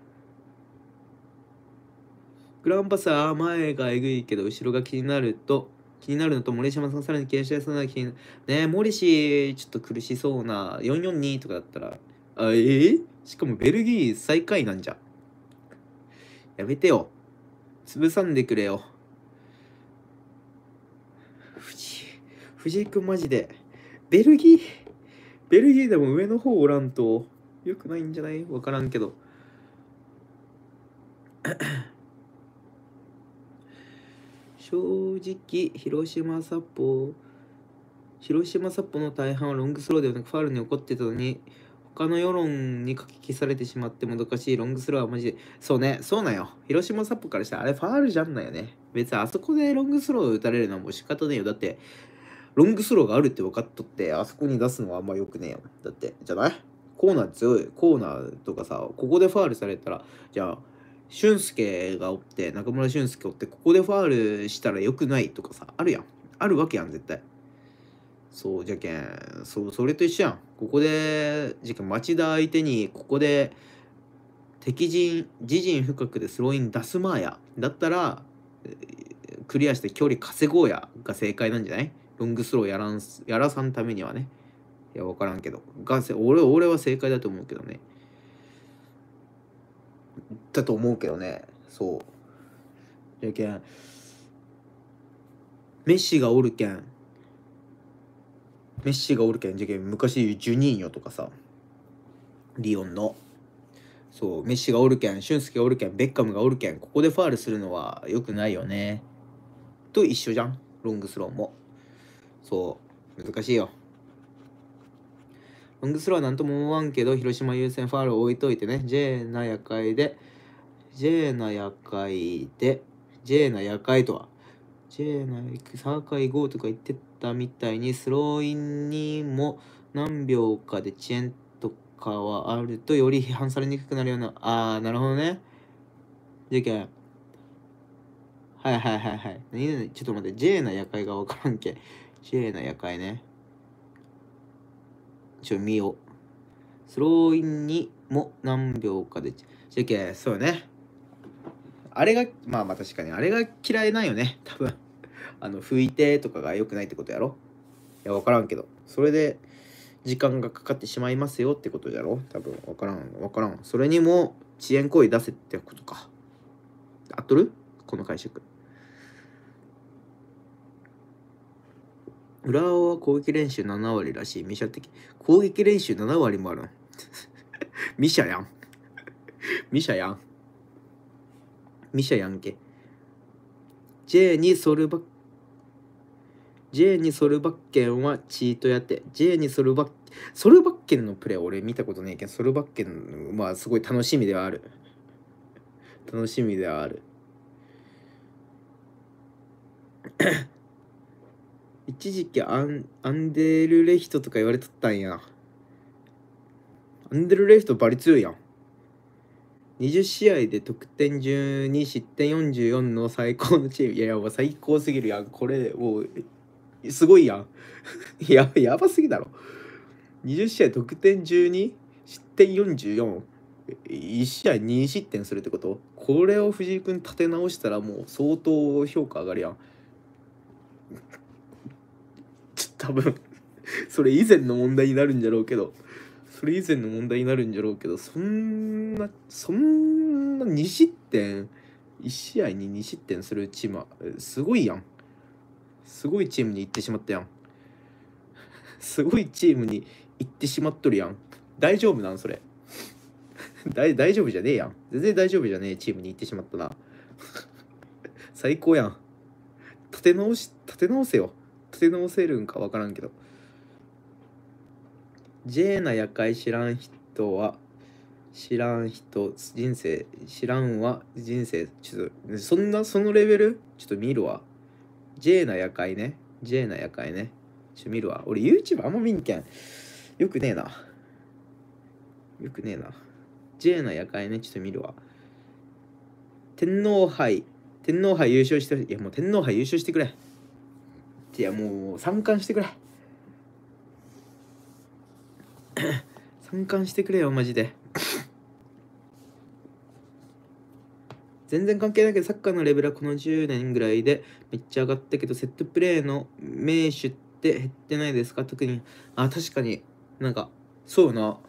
グランパスは前がえぐいけど、後ろが気になるのと、森島さんさらに気にしやすいな気にねえ、森氏、ちょっと苦しそうな、442とかだったら、しかもベルギー最下位なんじゃ。やめてよ。潰さんでくれよ。藤井くんマジで。ベルギーでも上の方おらんと、よくないんじゃない？わからんけど。正直、広島札幌の大半はロングスローではなくファウルに怒ってたのに、他の世論に書き消されてしまってもどかしいロングスローはマジで。そうね、そうなんよ。広島札幌からしたらあれファウルじゃんないよね。別にあそこでロングスロー打たれるのはもう仕方ねえよ。だって、ロングスローがあるって分かっとって、あそこに出すのはあんま良くねえよ。だって、じゃない？コーナー強い。コーナーとかさ、ここでファウルされたら、じゃあ、俊介がおって、中村俊介おって、ここでファウルしたら良くないとかさ、あるやん。あるわけやん、絶対。そう、じゃけん、それと一緒やん。ここで、じゃけん、町田相手に、ここで、自陣深くでスローイン出すまーや。だったら、クリアして距離稼ごうやが正解なんじゃない？ロングスローやらさんためにはね。いや、わからんけど。俺は正解だと思うけどね。だと思うけどね。そう。じゃけん、メッシがおるけん、じゃけん、昔ジュニーニョとかさ、リオンの。そう、メッシがおるけん、俊介がおるけん、ベッカムがおるけん、ここでファールするのは良くないよね。と一緒じゃん、ロングスローも。そう、難しいよ。ロングスローはなんとも思わんけど、広島優先ファールを置いといてね、J な夜会とは、J な夜会サーカイ5とか言ってたみたいに、スローインにも何秒かで遅延とかはあるとより批判されにくくなるような、なるほどね。じゃけん、はい。ちょっと待って、J な夜会がわからんけ。J な夜会ね。 見よう。スローインにも何秒かでじゃけ、そうよね。あれがまあ確かにあれが嫌いなんよね、多分。拭いてとかが良くないってことやろ。いや分からんけど、それで時間がかかってしまいますよってことじゃろ、多分。分からん。それにも遅延行為出せってことか。合っとるこの解釈。浦和は攻撃練習7割らしい。ミシャ的攻撃練習7割もあるのミシャやんミシャやんけ。 J にソルバッケンはチートやって。 J にソルバッケンのプレー俺見たことねえけど、ソルバッケンまあすごい楽しみではある。一時期アンデルレヒトとか言われとったんや。アンデルレヒトバリ強いやん。20試合で得点12、失点44の最高のチーム。いやもう最高すぎるやん。これもうすごいやんやばすぎだろ。20試合得点12、失点44。1試合2失点するってこと？これを藤井君立て直したらもう相当評価上がるやん。多分それ以前の問題になるんじゃろうけど、そんな2失点、1試合に2失点するチームはすごいやん。すごいチームに行ってしまったやん。すごいチームに行ってしまっとるやん。大丈夫なんそれ大丈夫じゃねえやん。全然大丈夫じゃねえチームに行ってしまったな最高やん。立て直せよ。立て直せるんか分からんけど。J な夜会知らん人は人生ちょっとそのレベルちょっと見るわ。 J な夜会ね。ちょっと見るわ。俺 YouTube あんま見んけんよくねえな。J な夜会ね。ちょっと見るわ。天皇杯優勝して、いやもう天皇杯優勝してくれ。いやもう三冠してくれ三冠してくれよマジで。全然関係ないけど、サッカーのレベルはこの10年ぐらいでめっちゃ上がったけど、セットプレーの名手って減ってないですか？特に。あ、確かに。なんかそうな。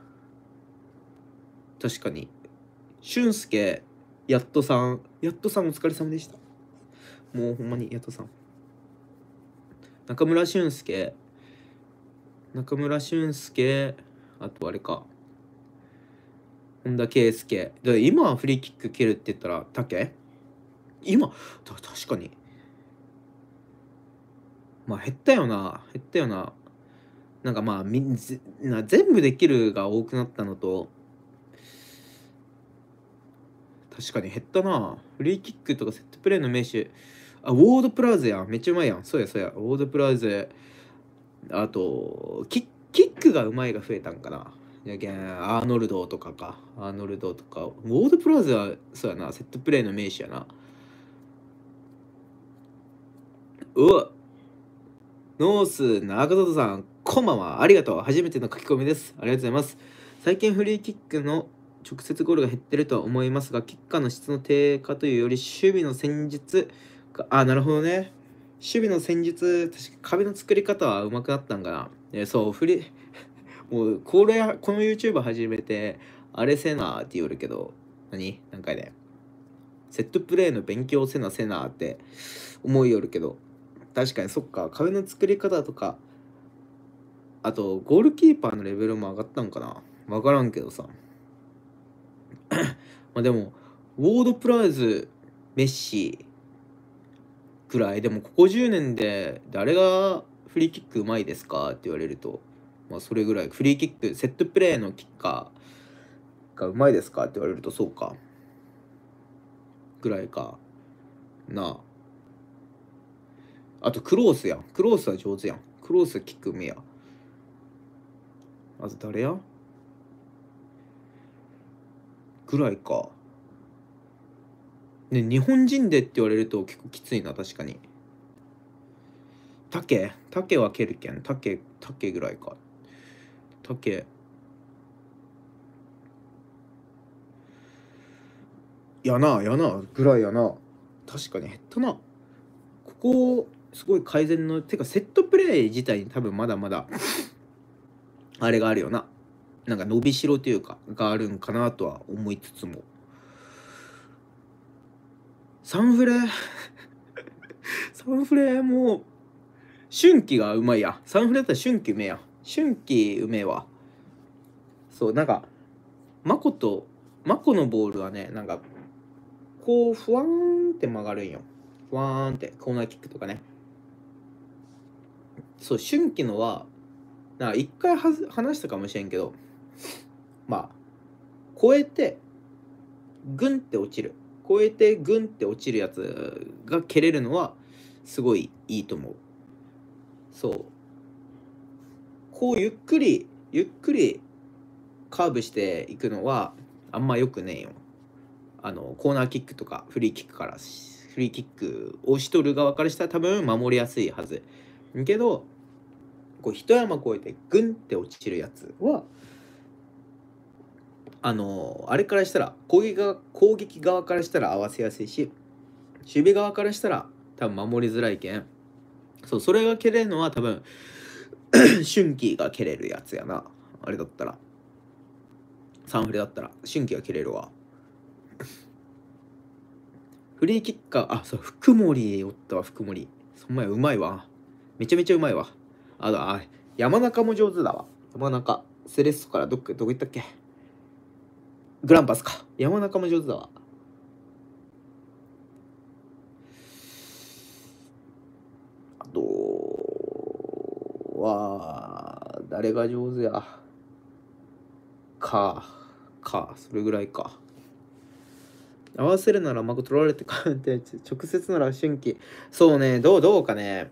確かに。俊介やっとさんお疲れ様でした。もうほんまにやっとさん。中村俊介、あとあれか、本田圭佑。今フリーキック蹴るって言ったら竹。今確かにまあ減ったよな。なんかまあ全部できるが多くなったのと、確かに減ったな。フリーキックとかセットプレーの名手、ウォードプラウズやん。めっちゃうまいやん。そうやウォードプラウズ。あとキックがうまいが増えたんかな。やけんアーノルドとかウォードプラウズはそうやな、セットプレーの名手やな。ノース中里さん、こんばんは。ありがとう。初めての書き込みです。ありがとうございます。最近フリーキックの直接ゴールが減ってるとは思いますが、キッカーの質の低下というより守備の戦術が、なるほどね。守備の戦術、確か壁の作り方は上手くなったんかな。そう、もうこの YouTuber 始めて、あれせなって言われるけど、何回ね。セットプレーの勉強せなって思いよるけど、確かにそっか、壁の作り方とか、あとゴールキーパーのレベルも上がったんかな。分からんけどさまあでもウォードプライズ、メッシぐらいでも、ここ10年で誰がフリーキックうまいですかって言われると、まあそれぐらい。フリーキックセットプレーのキッカーがうまいですかって言われると、そうかぐらいかな。あとクロースやん。クロースは上手やん。クロースキックうめや。あと誰やぐらいか。ね、日本人でって言われると結構きついな、確かに。竹は蹴るけん。竹ぐらいか。 たけ。やなぐらいやな。確かに減ったな。ここすごい改善のてかセットプレー自体に多分まだまだあれがあるよな。なんか伸びしろというかがあるんかなとは思いつつも、サンフレサンフレも春季がうまいや。サンフレだったら春季うめえや。春季うめえわ。そうなんかマコのボールはね、なんかこうふわーんって曲がるんよ。ふわーんってコーナーキックとかね。そう春季のはなんか一回話したかもしれんけど、まあ超えてグンって落ちる、超えてグンって落ちるやつが蹴れるのはすごいいいと思う。そうこうゆっくりカーブしていくのはあんまよくねえよ。コーナーキックとかフリーキックをしとる側からしたら多分守りやすいはずけど、こう一山越えてグンって落ちるやつはあれからしたら攻撃側からしたら合わせやすいし、守備側からしたら多分守りづらいけん、そうそれが蹴れるのは多分春季が蹴れるやつやな。あれだったらサンフレだったら春季が蹴れるわ。フリーキッカー、あ、そう福森おったわ。福森そんまやうまいわ。めちゃめちゃうまいわ。山中も上手だわ。山中セレッソからどこ行ったっけ。グランパスか。山中も上手だわ。あとは誰が上手やかそれぐらいか。合わせるならマコ取られてかって直接なら春季。そうね、どうかね。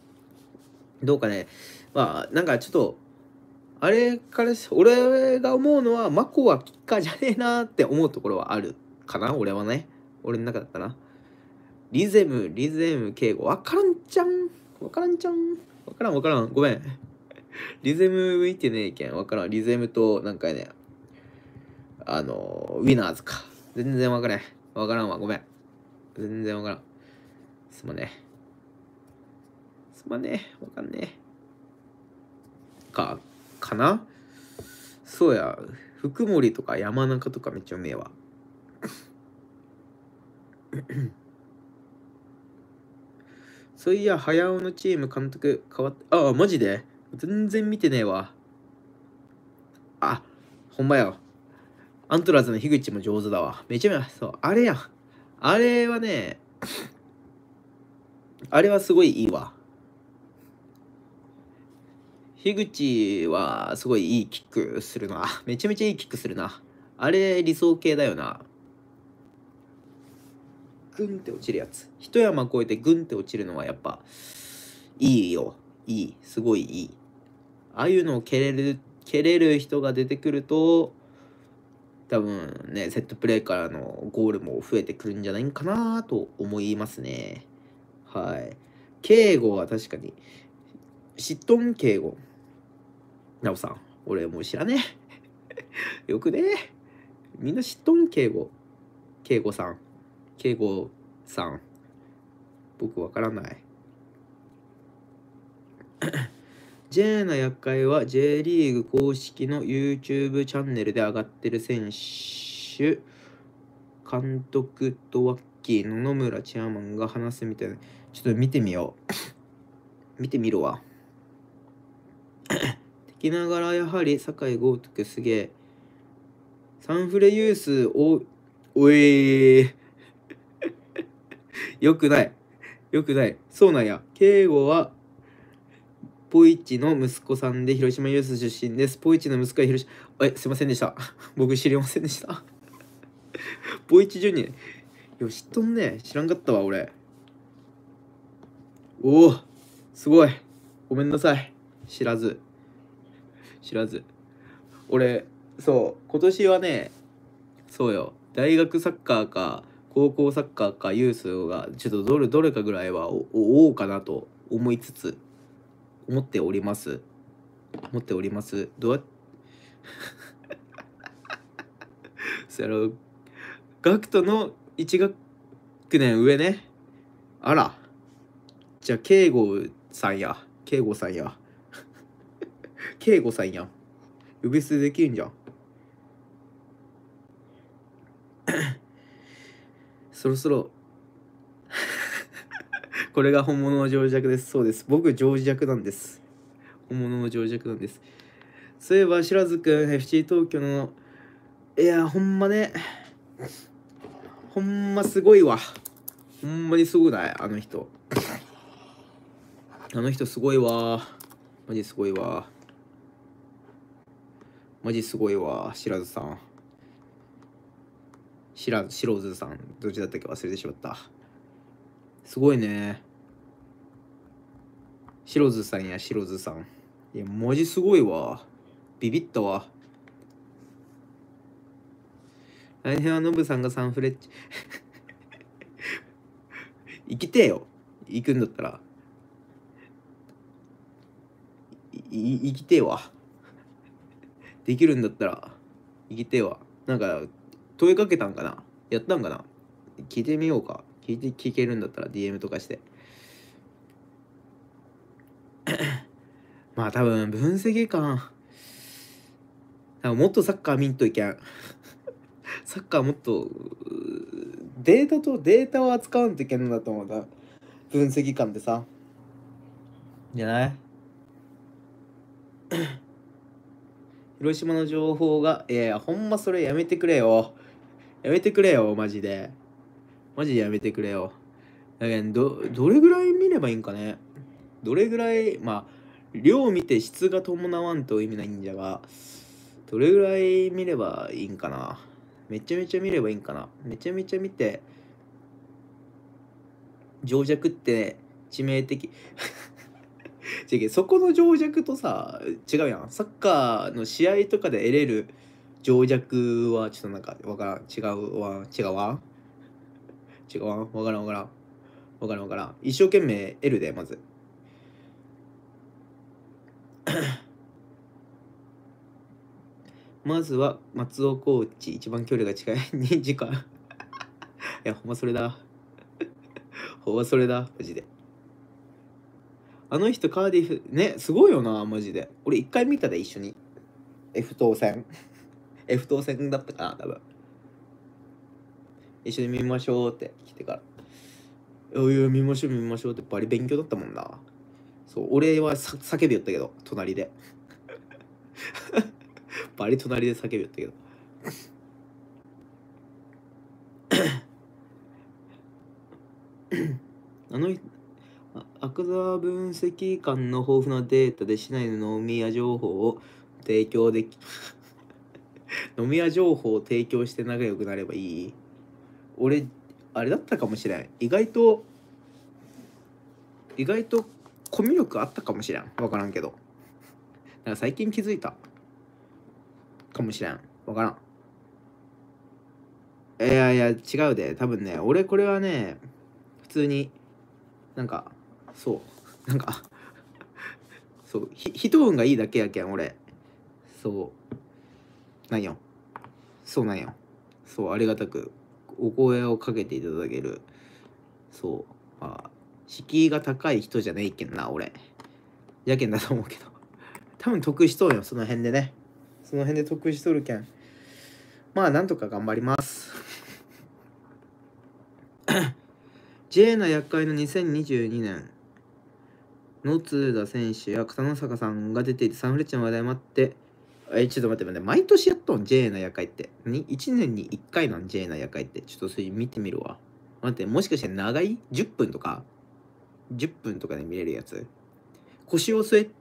まあなんかちょっとあれから俺が思うのはマコはキッカーじゃねえなって思うところはあるかな。俺の中だったな。リゼム敬語わからんじゃん。わからんごめん。リゼム浮いてねえけんわからん。リゼムとなんかね、ウィナーズか。全然わからんわ。ごめん。全然わからん。すまねえ。わかんねえ。かな。そうや。福森とか山中とかめっちゃうめえわ。そういや、早尾のチーム監督変わって、マジで全然見てねえわ。あ、ほんまや。アントラーズの樋口も上手だわ。めちゃめちゃ、そう、あれやん。あれはね、あれはすごいいいわ。樋口はすごいいいキックするな。めちゃめちゃいいキックするな。あれ理想系だよな。グンって落ちるやつ。一山越えてグンって落ちるのはやっぱいいよ。すごいいい。ああいうのを蹴れる人が出てくると多分ね、セットプレーからのゴールも増えてくるんじゃないかなと思いますね。はい。敬語は確かにシットン敬語。なおさん、俺もう知らねえ。よくね。みんな知っとん敬語さん。僕わからない。J な厄介は J リーグ公式の YouTube チャンネルで上がってる選手、監督とワッキーの野村チェアマンが話すみたいな。ちょっと見てみよう。見てみるわ。敵ながらやはり酒井豪徳すげえ。サンフレユースおえよくない。そうなんや。敬語はポイチの息子さんで広島ユース出身です。ポイチの息子は広島。すいませんでした。僕知りませんでした。ポイチジュニア。知っとんね。知らんかったわ、俺。おお、すごい。ごめんなさい。知らず。俺、そう、今年はね、そうよ。大学サッカーか、高校サッカーか、ユースが、ちょっとどれかぐらいは追おうかなと思いつつ、思っております。 そやろ、ガクトの1学年上ね。あら。じゃあ、慶吾さんや。慶吾さんや。慶吾さんや。呼び捨てできるんじゃん。そろそろこれが本物の情弱です。そうです。僕、情弱なんです。本物の情弱なんです。そういえば、白津くん、FC 東京の、いや、ほんまね。ほんますごいわ。ほんまにすごない、あの人。あの人すごいわ。マジすごいわ。マジすごいわ、白津さん。白津さん。どっちだったっけ忘れてしまった。すごいね。白津さんや、白津さん。いや、マジすごいわ。ビビったわ。来年はノブさんがサンフレッチェ生きてえよ。行くんだったら。生きてえわ。できるんだったら生きてえわ。なんか問いかけたんかな、やったんかな、聞いてみようか。聞けるんだったら DM とかして。まあ多分分析官、多分もっとサッカー見んといけん。サッカーもっとデータを扱わんといけんのだと思うな、分析官ってさ。じゃない。広島の情報が、いやいや、ほんまそれやめてくれよ。やめてくれよ、マジで。マジでやめてくれよ。だけど、どれぐらい見ればいいんかね。どれぐらい、まあ、量見て質が伴わんと意味ないんじゃが、どれぐらい見ればいいんかな。めちゃめちゃ見ればいいんかな。めちゃめちゃ見て、情弱って致命的。違う、そこの情弱とさ、違うやん。サッカーの試合とかで得れる情弱はちょっとなんかわからん。違うわ。違うわ。違うわ。わからんわからん。わからんわからん。一生懸命得るで、まず。まずは松尾コーチ、一番距離が近い2時間。いや、ほんまそれだ。ほんまそれだ、マジで。あの人、カーディフ、ね、すごいよな、マジで。俺、一回見たで、一緒に。F 当選。F 当選だったかな、多分。一緒に見ましょうって来てから。いや、見ましょう、見ましょうって、バリ勉強だったもんな。そう、俺は叫びよったけど、隣で。バリ隣で叫びよったけど。あの芥沢分析官の豊富なデータで市内の飲み屋情報を提供でき飲み屋情報を提供して仲良くなればいい。俺あれだったかもしれん。意外とコミュ力あったかもしれん。分からんけど、なんか最近気づいたかもしれん。分からん。いやいや違うで、多分ね、俺これはね、普通になんかそうなんかそう一運がいいだけやけん俺。そうなんよ。そうなんよ。そう、ありがたくお声をかけていただける。そう、まあ敷居が高い人じゃねえけんな俺。やけんだと思うけど、多分得しとるよ、その辺でね。その辺で得しとるけん、まあなんとか頑張ります。J な厄介の2022年の津田選手や草野坂さんが出ていて、サンフレッチェの話題もあって、ちょっと待って待って、毎年やっとん J な夜会って。1年に1回なん J な夜会って。ちょっとそれ見てみるわ。待って、もしかして長い ?10 分とか ?10 分とかで見れるやつ、腰を据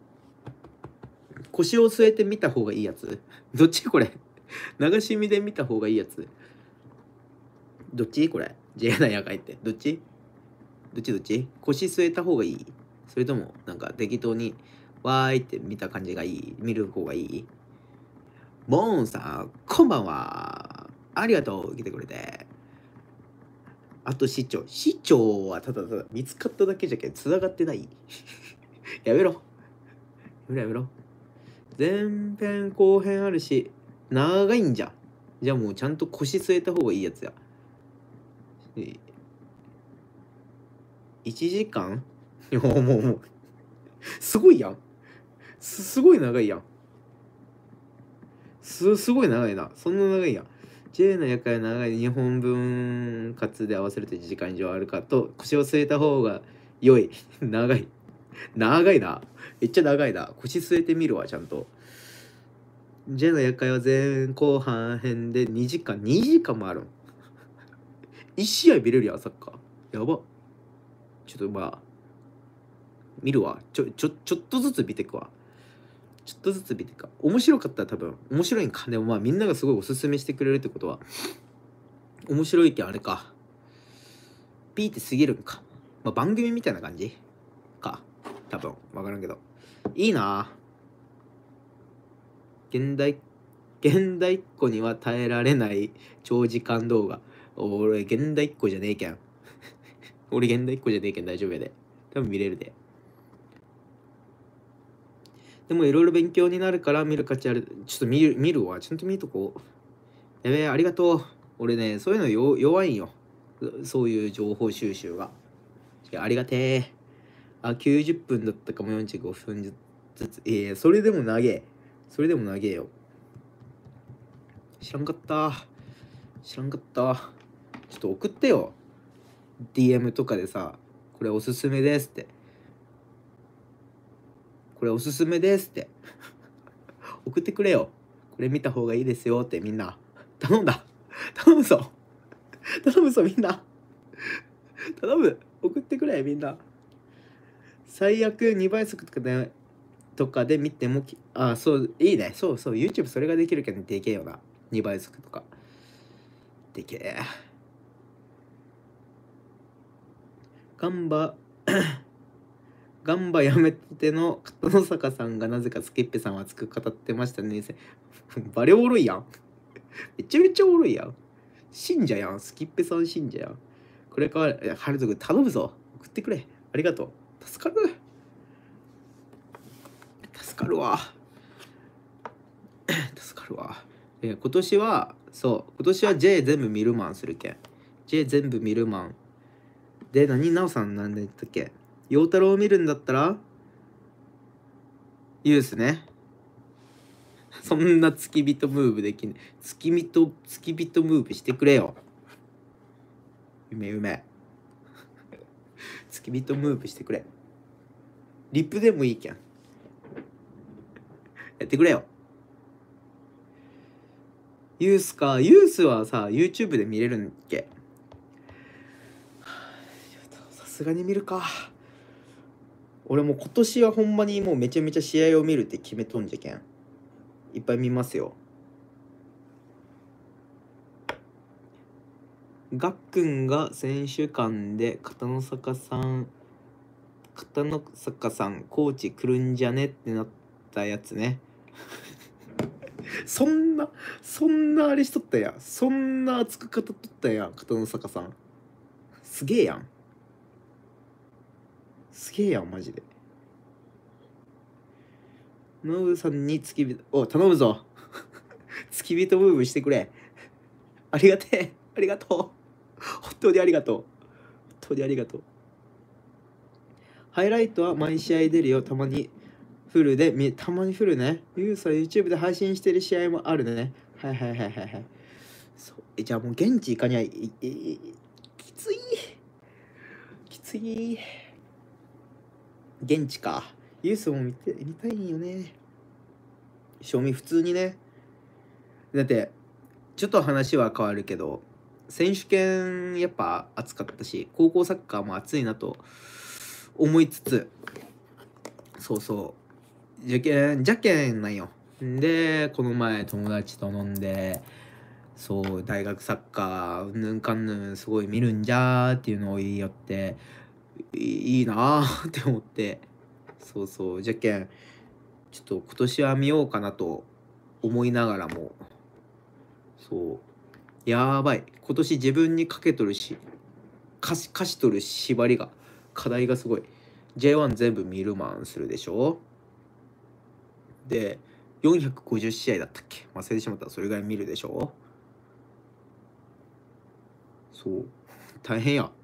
えて見た方がいいやつ、どっちこれ。流し見で見た方がいいやつ、どっちこれ。 J な夜会ってどっち腰据えた方がいい、それともなんか適当にわーいって見た感じがいい、見る方がいい。モーンさん、こんばんは。ありがとう、来てくれて。あと市長はただ見つかっただけじゃけん、繋がってない。やめろ。 前編後編あるし長いんじゃ。じゃあもうちゃんと腰据えた方がいいやつや。1時間いやもうすごいやん。すごい長いやん。すごい長いな。そんな長いやん。J の夜会長い2本分割で合わせると1時間以上あるかと腰を据えた方が良い。長い。長いな。めっちゃ長いな。腰据えてみるわ、ちゃんと。J の夜会は前後半編で2時間。2時間もあるん。1試合見れるやん、サッカー。やば。ちょっとまあ、見るわ。ちょっとずつ見てくわ。ちょっとずつ見てか。面白かったら多分、面白いんか。でもまあみんながすごいおすすめしてくれるってことは、面白いけんあれか。ピーって過ぎるんか。まあ番組みたいな感じか。多分、わからんけど。いいな現代っ子には耐えられない長時間動画。俺、現代っ子じゃねえけん。俺、現代っ子じゃねえけん大丈夫やで。多分見れるで。でもいろいろ勉強になるから見る価値ある。ちょっと見るわ。ちゃんと見とこう。やべえ、ありがとう。俺ね、そういうの弱いんよ。そういう情報収集が。ありがてえ。あ、90分だったかも45分ずつ。それでも長え。それでも長えよ。知らんかった。ちょっと送ってよ。DM とかでさ、これおすすめですって。これおすすめですって。送ってくれよ。これ見た方がいいですよってみんな。頼んだ。頼むぞみんな。頼む。送ってくれみんな。最悪2倍速とかで見てもそういいね。そう YouTube それができるけどでけえよな。2倍速とかでけえ。ガンバやめての片野坂さんがなぜかスキッペさんは熱く語ってましたね。バレおもろいやん。めちゃめちゃおもろいやん。信者やん。スキッペさん信者やん。これからハルト君頼むぞ。送ってくれ。ありがとう。助かるわ。今年は J 全部見るマンするけん。J 全部見るマン。で、なおさんなんで言ったっけ。陽太郎を見るんだったらユースね。そんな付き人ムーブできん。付き人ムーブしてくれよ。夢。付き人ムーブしてくれ。リップでもいいけん。やってくれよ。ユースはさ、YouTube で見れるんっけ。さすがに見るか。俺もう今年はほんまにもうめちゃめちゃ試合を見るって決めとんじゃけん。いっぱい見ますよ。がっくんが選手間で片野坂さんコーチ来るんじゃねってなったやつね。そんなあれしとったやん。そんな熱く語っとったやん、片野坂さん。すげえやんマジで。ノブさんに付き人頼むぞ。付き人ムーブしてくれ。ありがとう。本当にありがとう。ハイライトは毎試合出るよ。たまにフルね。ユースは YouTube で配信してる試合もあるね。はい。そうじゃあもう現地行かにゃきつい。現地か。ユースも見たいんよね。賞味普通にね。だってちょっと話は変わるけど、選手権やっぱ熱かったし、高校サッカーも熱いなと思いつつ、受験なんよ。でこの前友達と飲んで、大学サッカーぬんかんぬんすごい見るんじゃーっていうのを言いよって、いいなーって思って、じゃけんちょっと今年は見ようかなと思いながらも、やばい、今年自分にかけとるし課しとる課題がすごい。 J1 全部見るマンするでしょ。で 450試合だったっけ、忘れてしまった。それぐらい見るでしょ。そう大変や。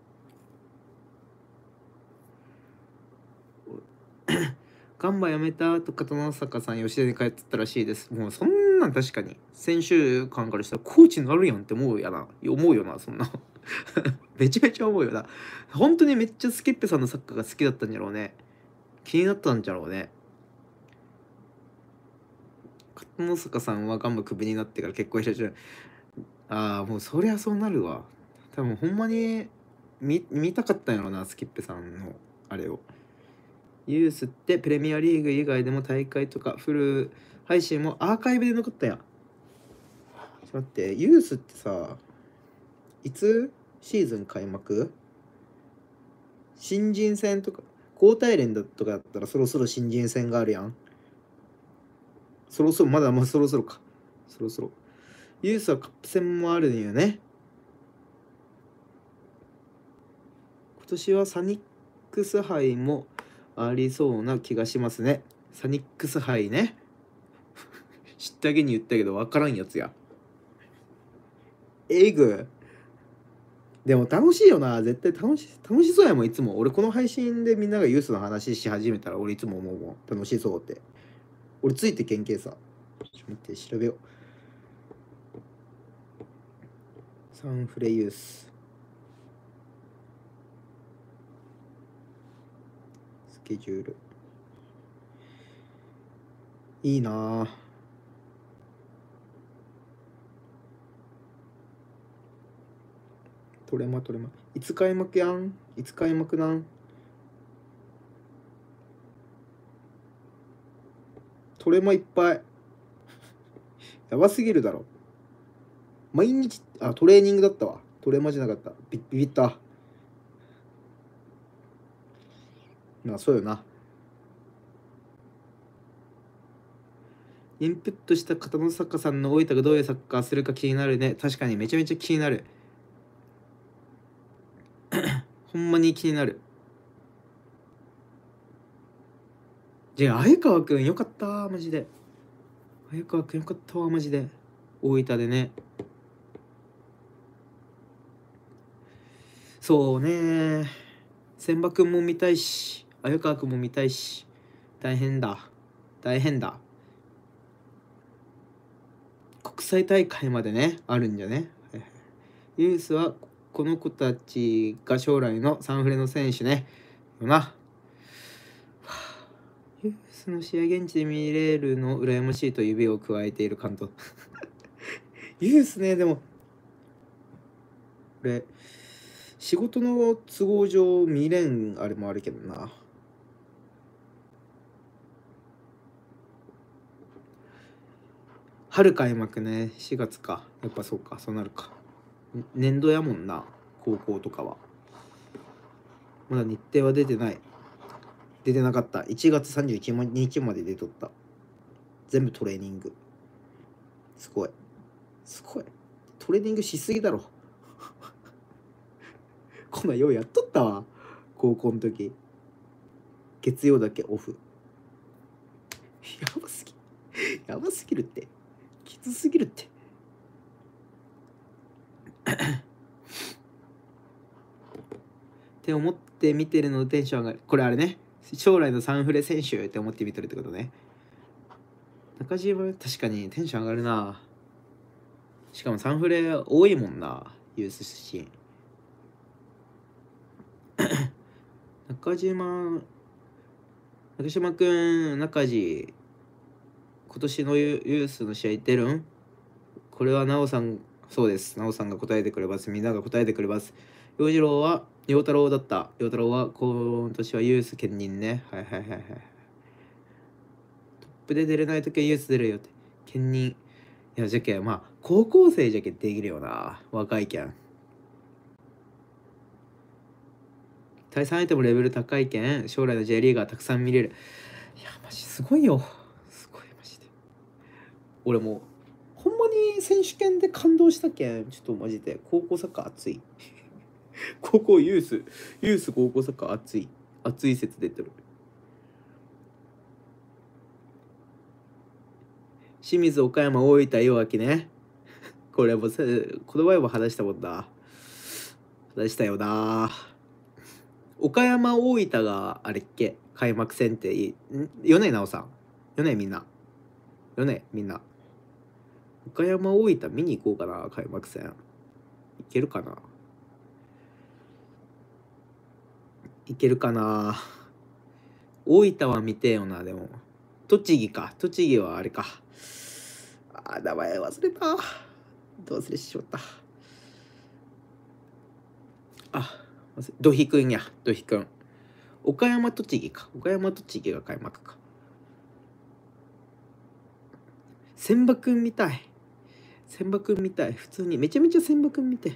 ガンバ辞めたと片野坂さん吉田に帰ってったらしいです。もうそんなん確かに先週間からしたらコーチになるやんって思うよなそんなめちゃめちゃ思うよな。本当にめっちゃスケッペさんのサッカーが好きだったんじゃろうね。気になったんじゃろうね。片野坂さんはガンバクビになってから結婚したじゃん。ああもうそりゃそうなるわ。多分ほんまに見たかったんやろな、スキッペさんのあれを。ユースってプレミアリーグ以外でも大会とかフル配信もアーカイブで残ったやん。ちょっと待って、ユースってさ、いつシーズン開幕？新人戦とか交代連だとかだったらそろそろ新人戦があるやん。そろそろまあそろそろか。そろそろ。ユースはカップ戦もあるんよね。今年はサニックス杯もありそうな気がしますね。サニックス杯ね。知ったげに言ったけど分からんやつや。エグ。でも楽しいよな。絶対楽しそうやもん。いつも俺この配信でみんながユースの話し始めたら俺いつも思うもん。楽しそうって。俺ついてけんけさ。ちょっと待って調べよう。サンフレユーススケジュールいいなぁ。トレマいつ開幕やん。いつ開幕なん。トレマいっぱいやばすぎるだろ。毎日トレーニングだったわ。トレマじゃなかった。ビビった。まあそうよな。インプットした片野坂さんの大分がどういうサッカーするか気になるね。確かにめちゃめちゃ気になる。ほんまに気になる。じゃあ鮎川くんよかったマジで。鮎川くんよかったわマジで。大分でね。そうね。千葉くんも見たいし鮎川くんも見たいし大変だ。国際大会までねあるんじゃね。ユースはこの子たちが将来のサンフレの選手ねよな。ユースの試合現地で見れるの羨ましいと指を加えている監督ユースね。でも俺仕事の都合上見れんあれもあるけどな。春開幕ね。4月か。やっぱそうか、そうなるか。年度やもんな、高校とかは。まだ日程は出てなかった。1月31日まで出とった。全部トレーニング。すごいトレーニングしすぎだろこんなんようやっとったわ、高校の時。月曜だけオフ。やばすぎるって。きつすぎるってって思って見てるのテンション上がる。これあれね、将来のサンフレ選手って思って見てるってことね。中島確かにテンション上がるな。しかもサンフレ多いもんな、ユース出身中島くん、中地今年のユースの試合出るん？これはなおさん、そうです。なおさんが答えてくれます。みんなが答えてくれます。陽太郎だった。陽太郎は今年はユース兼任ね。はい。トップで出れないときはユース出るよって。兼任。いや、じゃけ、まあ、高校生じゃけできるよな。若いけん。対戦相手もレベル高いけん、将来の J リーガーたくさん見れる。いや、マジすごいよ。すごい、マジで。俺もう、ほんまに選手権で感動したけん、ちょっとマジで、高校サッカー熱い。ユース高校サッカー熱い説出てる。 清水、岡山、大分、岩木ね。これもさ、この前も話したもんだ。話したよな。岡山、大分があれっけ開幕戦って米直さん。米みんな。米みんな。岡山、大分見に行こうかな、開幕戦。いけるかな。いけるかな。大分は見てよな、でも。栃木か。栃木はあれか。名前忘れた。忘れしまった。ドヒくんや、ドヒくん。岡山、栃木か。岡山、栃木が開幕か。千葉くん見たい。千葉くん見たい。普通に。めちゃめちゃ千葉くん見て。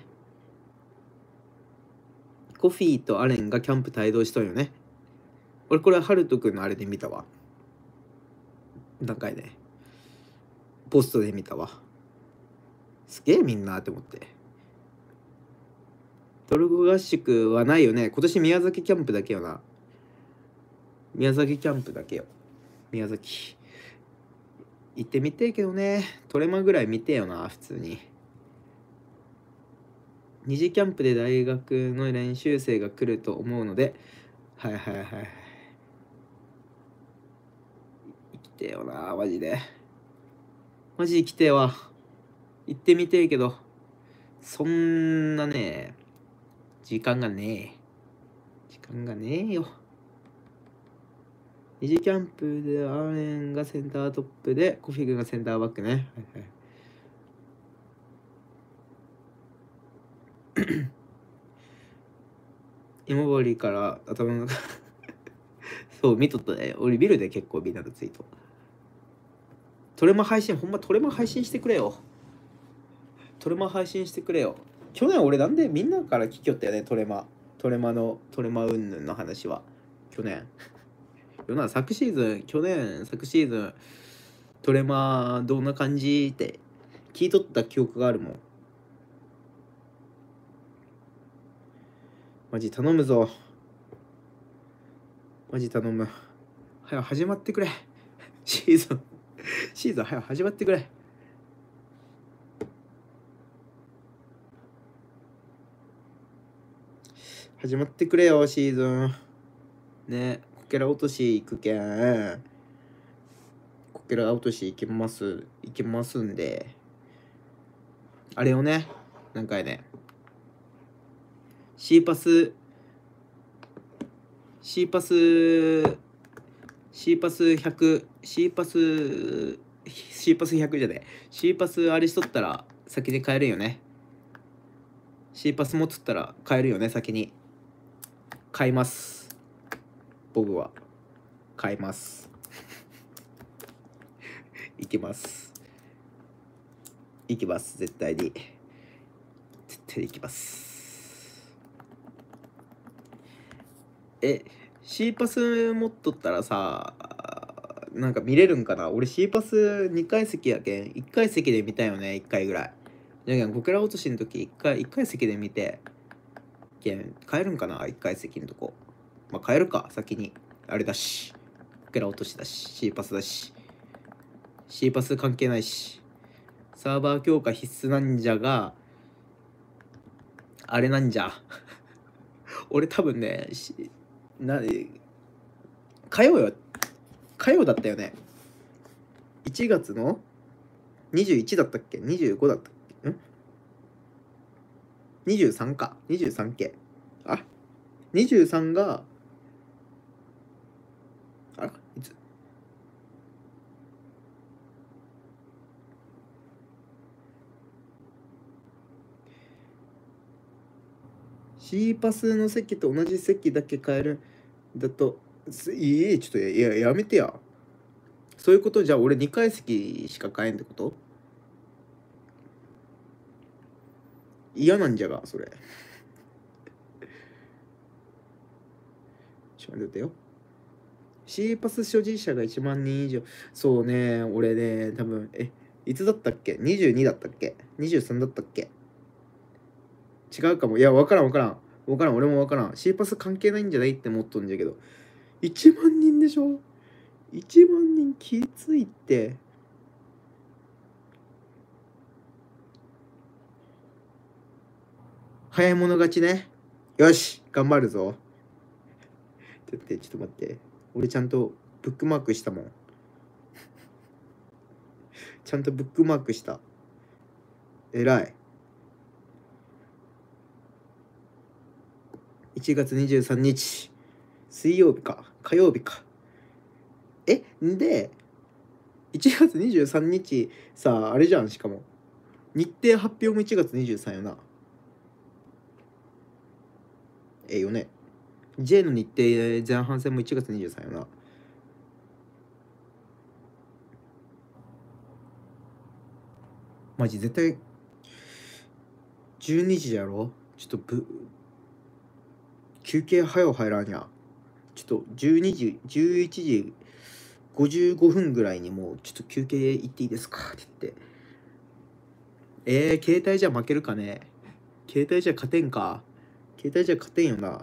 コフィーとアレンがキャンプ帯同しとんよね。俺これはハルトくんのあれで見たわ。何回ね。ポストで見たわ。すげえみんなって思って。トルコ合宿はないよね。今年宮崎キャンプだけよな。宮崎キャンプだけよ。宮崎。行ってみてえけどね。トレマぐらい見てえよな、普通に。二次キャンプで大学の練習生が来ると思うので、はいはいはい。生きてえよな、マジで。マジ生きてえわ。行ってみてえけど、そんなね、時間がねえ。時間がねえよ。二次キャンプでアーレンがセンタートップでコフィグがセンターバックね。はいはい、今治から頭のそう見とったね。俺ビルで結構みんなのツイート。トレマ配信、ほんまトレマ配信してくれよ。トレマ配信してくれよ。去年俺なんでみんなから聞きよったよね、トレマうんぬんの話は。去年。昨シーズン、トレマどんな感じって聞いとった記憶があるもん。マジ頼むぞ。マジ頼む。早く始まってくれ。シーズン早く始まってくれ。始まってくれよ、シーズン。ね、こけら落とし行くけん。こけら落とし行けますんで。あれをね、何回ね。C パス100、C パス100じゃねえ。C パスあれしとったら先に買えるよね。C パス持っとったら買えるよね、先に。買います。僕は。買います。行きます。行きます。絶対に。絶対に行きます。C パス持っとったらさ、なんか見れるんかな。俺 C パス2階席やけん、1階席で見たよね、1回ぐらい。じゃけん、こけら落としの時1階席で見て、けん、買えるんかな、1階席のとこ。まあ、買えるか、先に。あれだし。こけら落としだし、C パスだし。C パス関係ないし。サーバー強化必須なんじゃが、あれなんじゃ。俺多分ね、火曜だったよね。1月の21だったっけ ?25 だったっけ23か。23系。23が、いつ？C パスの席と同じ席だけ買えるだと、ちょっとやめてや。そういうこと？じゃあ俺2階席しか買えんってこと？嫌なんじゃが、それ。ちょっと待ってよ。C パス所持者が1万人以上。そうね、俺ね、多分、いつだったっけ？ 22 だったっけ？ 23 だったっけ？違うかも。いや、わからん。俺もわからん。C パス関係ないんじゃないって思っとんじゃけど。1万人でしょ？ 1 万人きついって。 早い者勝ちね。よし頑張るぞ。だってちょっと待って、俺ちゃんとブックマークしたもん。ちゃんとブックマークした。えらい。1月23日水曜日か火曜日か。で1月23日さ、あれじゃん。しかも日程発表も1月23よな。よね。 J の日程前半戦も1月23よな。マジ絶対12時やろ。ちょっと休憩早う入らんや。ちょっと12時11時55分ぐらいにもうちょっと休憩行っていいですかって言って。携帯じゃ負けるかね。携帯じゃ勝てんか。携帯じゃ勝てんよな。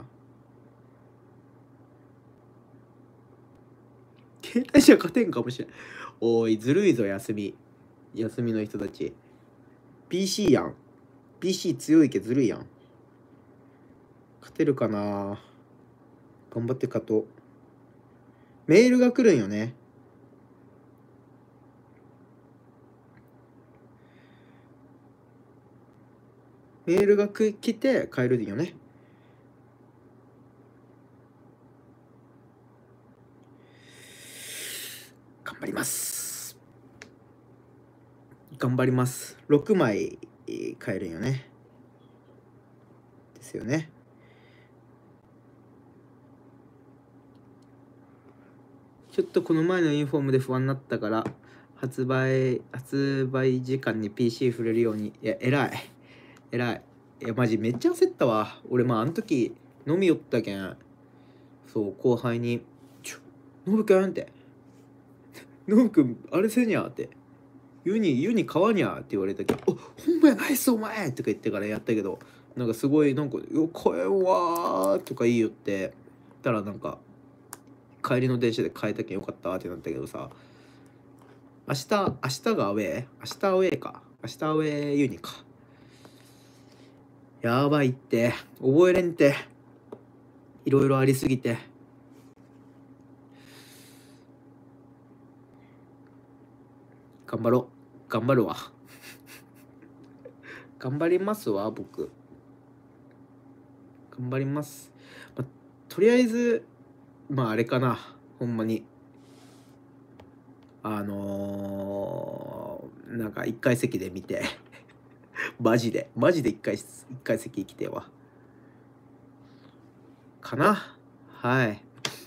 携帯じゃ勝てんかもしれん。おいずるいぞ。休みの人たち。 PC やん。 PC 強いけずるいやん。勝てるかな。頑張って勝とう。メールが来るんよね。メールが来て帰るんよね。頑張ります。6枚帰るんよね。ですよね。ちょっとこの前のインフォームで不安になったから発売時間に PC 触れるように。いや偉い。いやマジめっちゃ焦ったわ俺。あの時飲みよったけん、そう後輩に「ノブくん」って「ノブくんあれせにゃ」って「湯に川にゃ」って言われたけど「おほんまやないっすお前」とか言ってからやったけど、なんかすごいなんか「よ買えんわ」とか言いよってたら、なんか帰りの電車で変えたけんよかったってなったけどさ、明日がアウェー、明日アウェーユニか。やばいって覚えれんって、いろいろありすぎて。頑張るわ頑張りますわ僕。頑張ります。とりあえずあれかな、ほんまになんか1階席で見てマジで1階席来てわかな。はい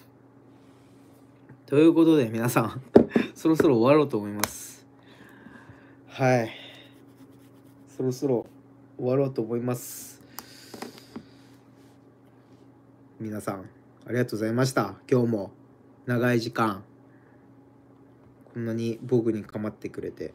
ということで皆さんそろそろ終わろうと思います。はいそろそろ終わろうと思います。皆さんありがとうございました。今日も長い時間こんなに僕に構ってくれて、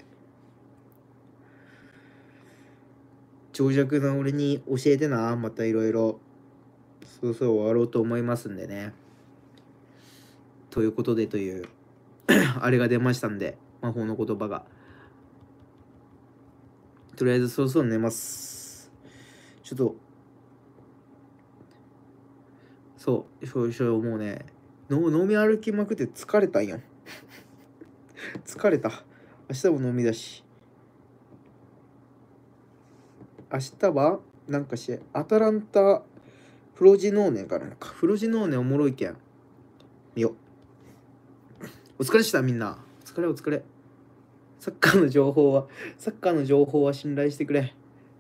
長尺な俺に教えてな。またいろいろそろそろ終わろうと思いますんでね。ということでというあれが出ましたんで、魔法の言葉が。とりあえずそろそろ寝ます。ちょっとそうもうね、飲み歩きまくって疲れたんよ疲れた。明日も飲みだし、明日はなんかアタランタフロジノーネかなんか。フロジノーネおもろいけん見よ。お疲れしたみんな。お疲れ。サッカーの情報は信頼してくれ。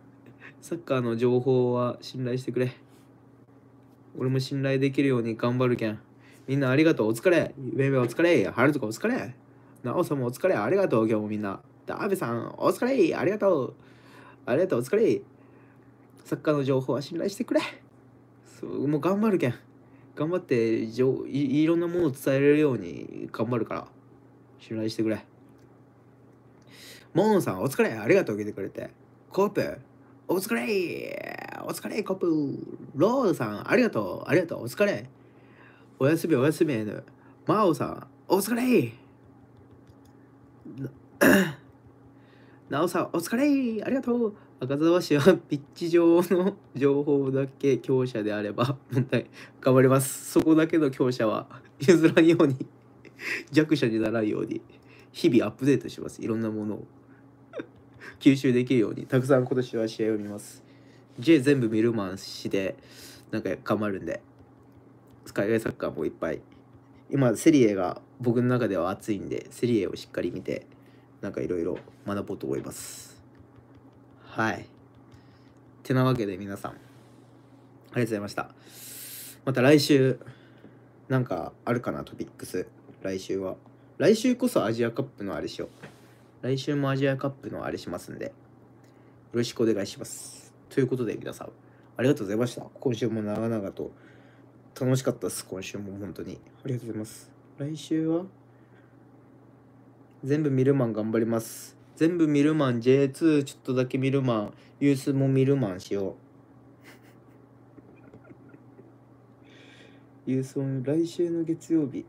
俺も信頼できるように頑張るけん。みんなありがとう。お疲れ。ベイベーお疲れ。ハルトかお疲れ。ナオさんもお疲れ。ありがとう。今日もみんな。ダーベさんお疲れ。ありがとう。お疲れ。サッカーの情報は信頼してくれ。もう頑張るけん。頑張っていろんなものを伝えれるように頑張るから信頼してくれ。モンさんお疲れ。ありがとう。来てくれて。コープお疲れコップ。ロードさんありがとう。お疲れ。おやすみマオさんお疲れ。ナオさんお疲れ。ありがとう。 赤澤氏はピッチ上の情報だけ強者であれば問題頑張ります。そこだけの強者は譲らんように弱者にならんように日々アップデートします。いろんなものを吸収できるようにたくさん今年は試合を見ます。J 全部見るマン氏でなんか頑張るんで、海外サッカーもいっぱい今セリエが僕の中では熱いんで、セリエをしっかり見てなんかいろいろ学ぼうと思います。はい。てなわけで皆さんありがとうございました。また来週なんかあるかな、トピックス。来週こそアジアカップのあれしよう。来週もアジアカップのあれしますんでよろしくお願いします。ということで皆さんありがとうございました。今週も長々と楽しかったです。今週も本当にありがとうございます。来週は全部見るマン頑張ります。全部見るマン J2 ちょっとだけ見るマンユースも見るマンしよう。ユースも来週の月曜日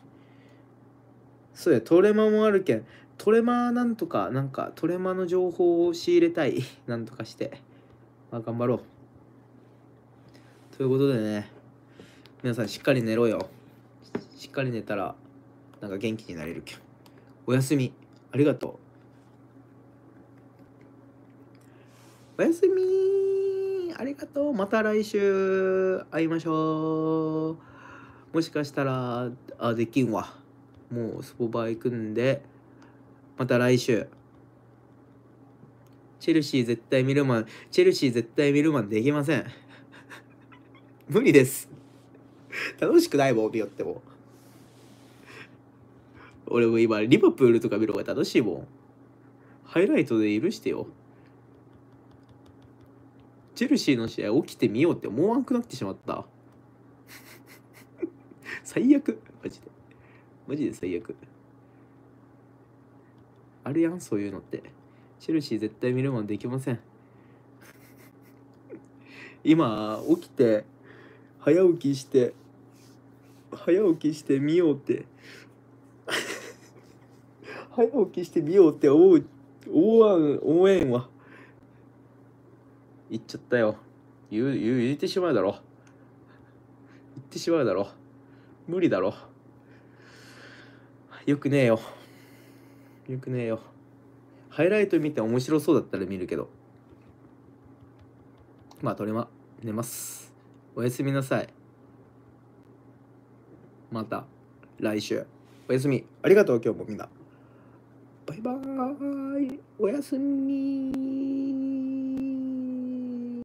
そうや、トレマもあるけんトレマなんとかなんかトレマの情報を仕入れたいなんとかしてまあ頑張ろうということでね、皆さんしっかり寝ろよ。しっかり寝たらなんか元気になれるけん。おやすみ。ありがとう。おやすみ。ありがとう。また来週会いましょう。もしかしたらできんわ。もうスポバ行くんでまた来週。チェルシー絶対見るマンできません。無理です。楽しくないもん見よっても。俺も今リバプールとか見る方が楽しいもん。ハイライトで許してよ。チェルシーの試合起きてみようって思わんくなってしまった。最悪。マジで最悪。あるやんそういうのって。チェルシー絶対見るマンできません。今起きて早起きしてみようって早起きしてみようって思えんわ。言っちゃったよ。言ってしまうだろ。無理だろ。よくねえよ。ハイライト見て面白そうだったら見るけど。まあ寝ます。おやすみなさい。また来週。おやすみ。ありがとう今日もみんな。バイバーイ。おやすみ。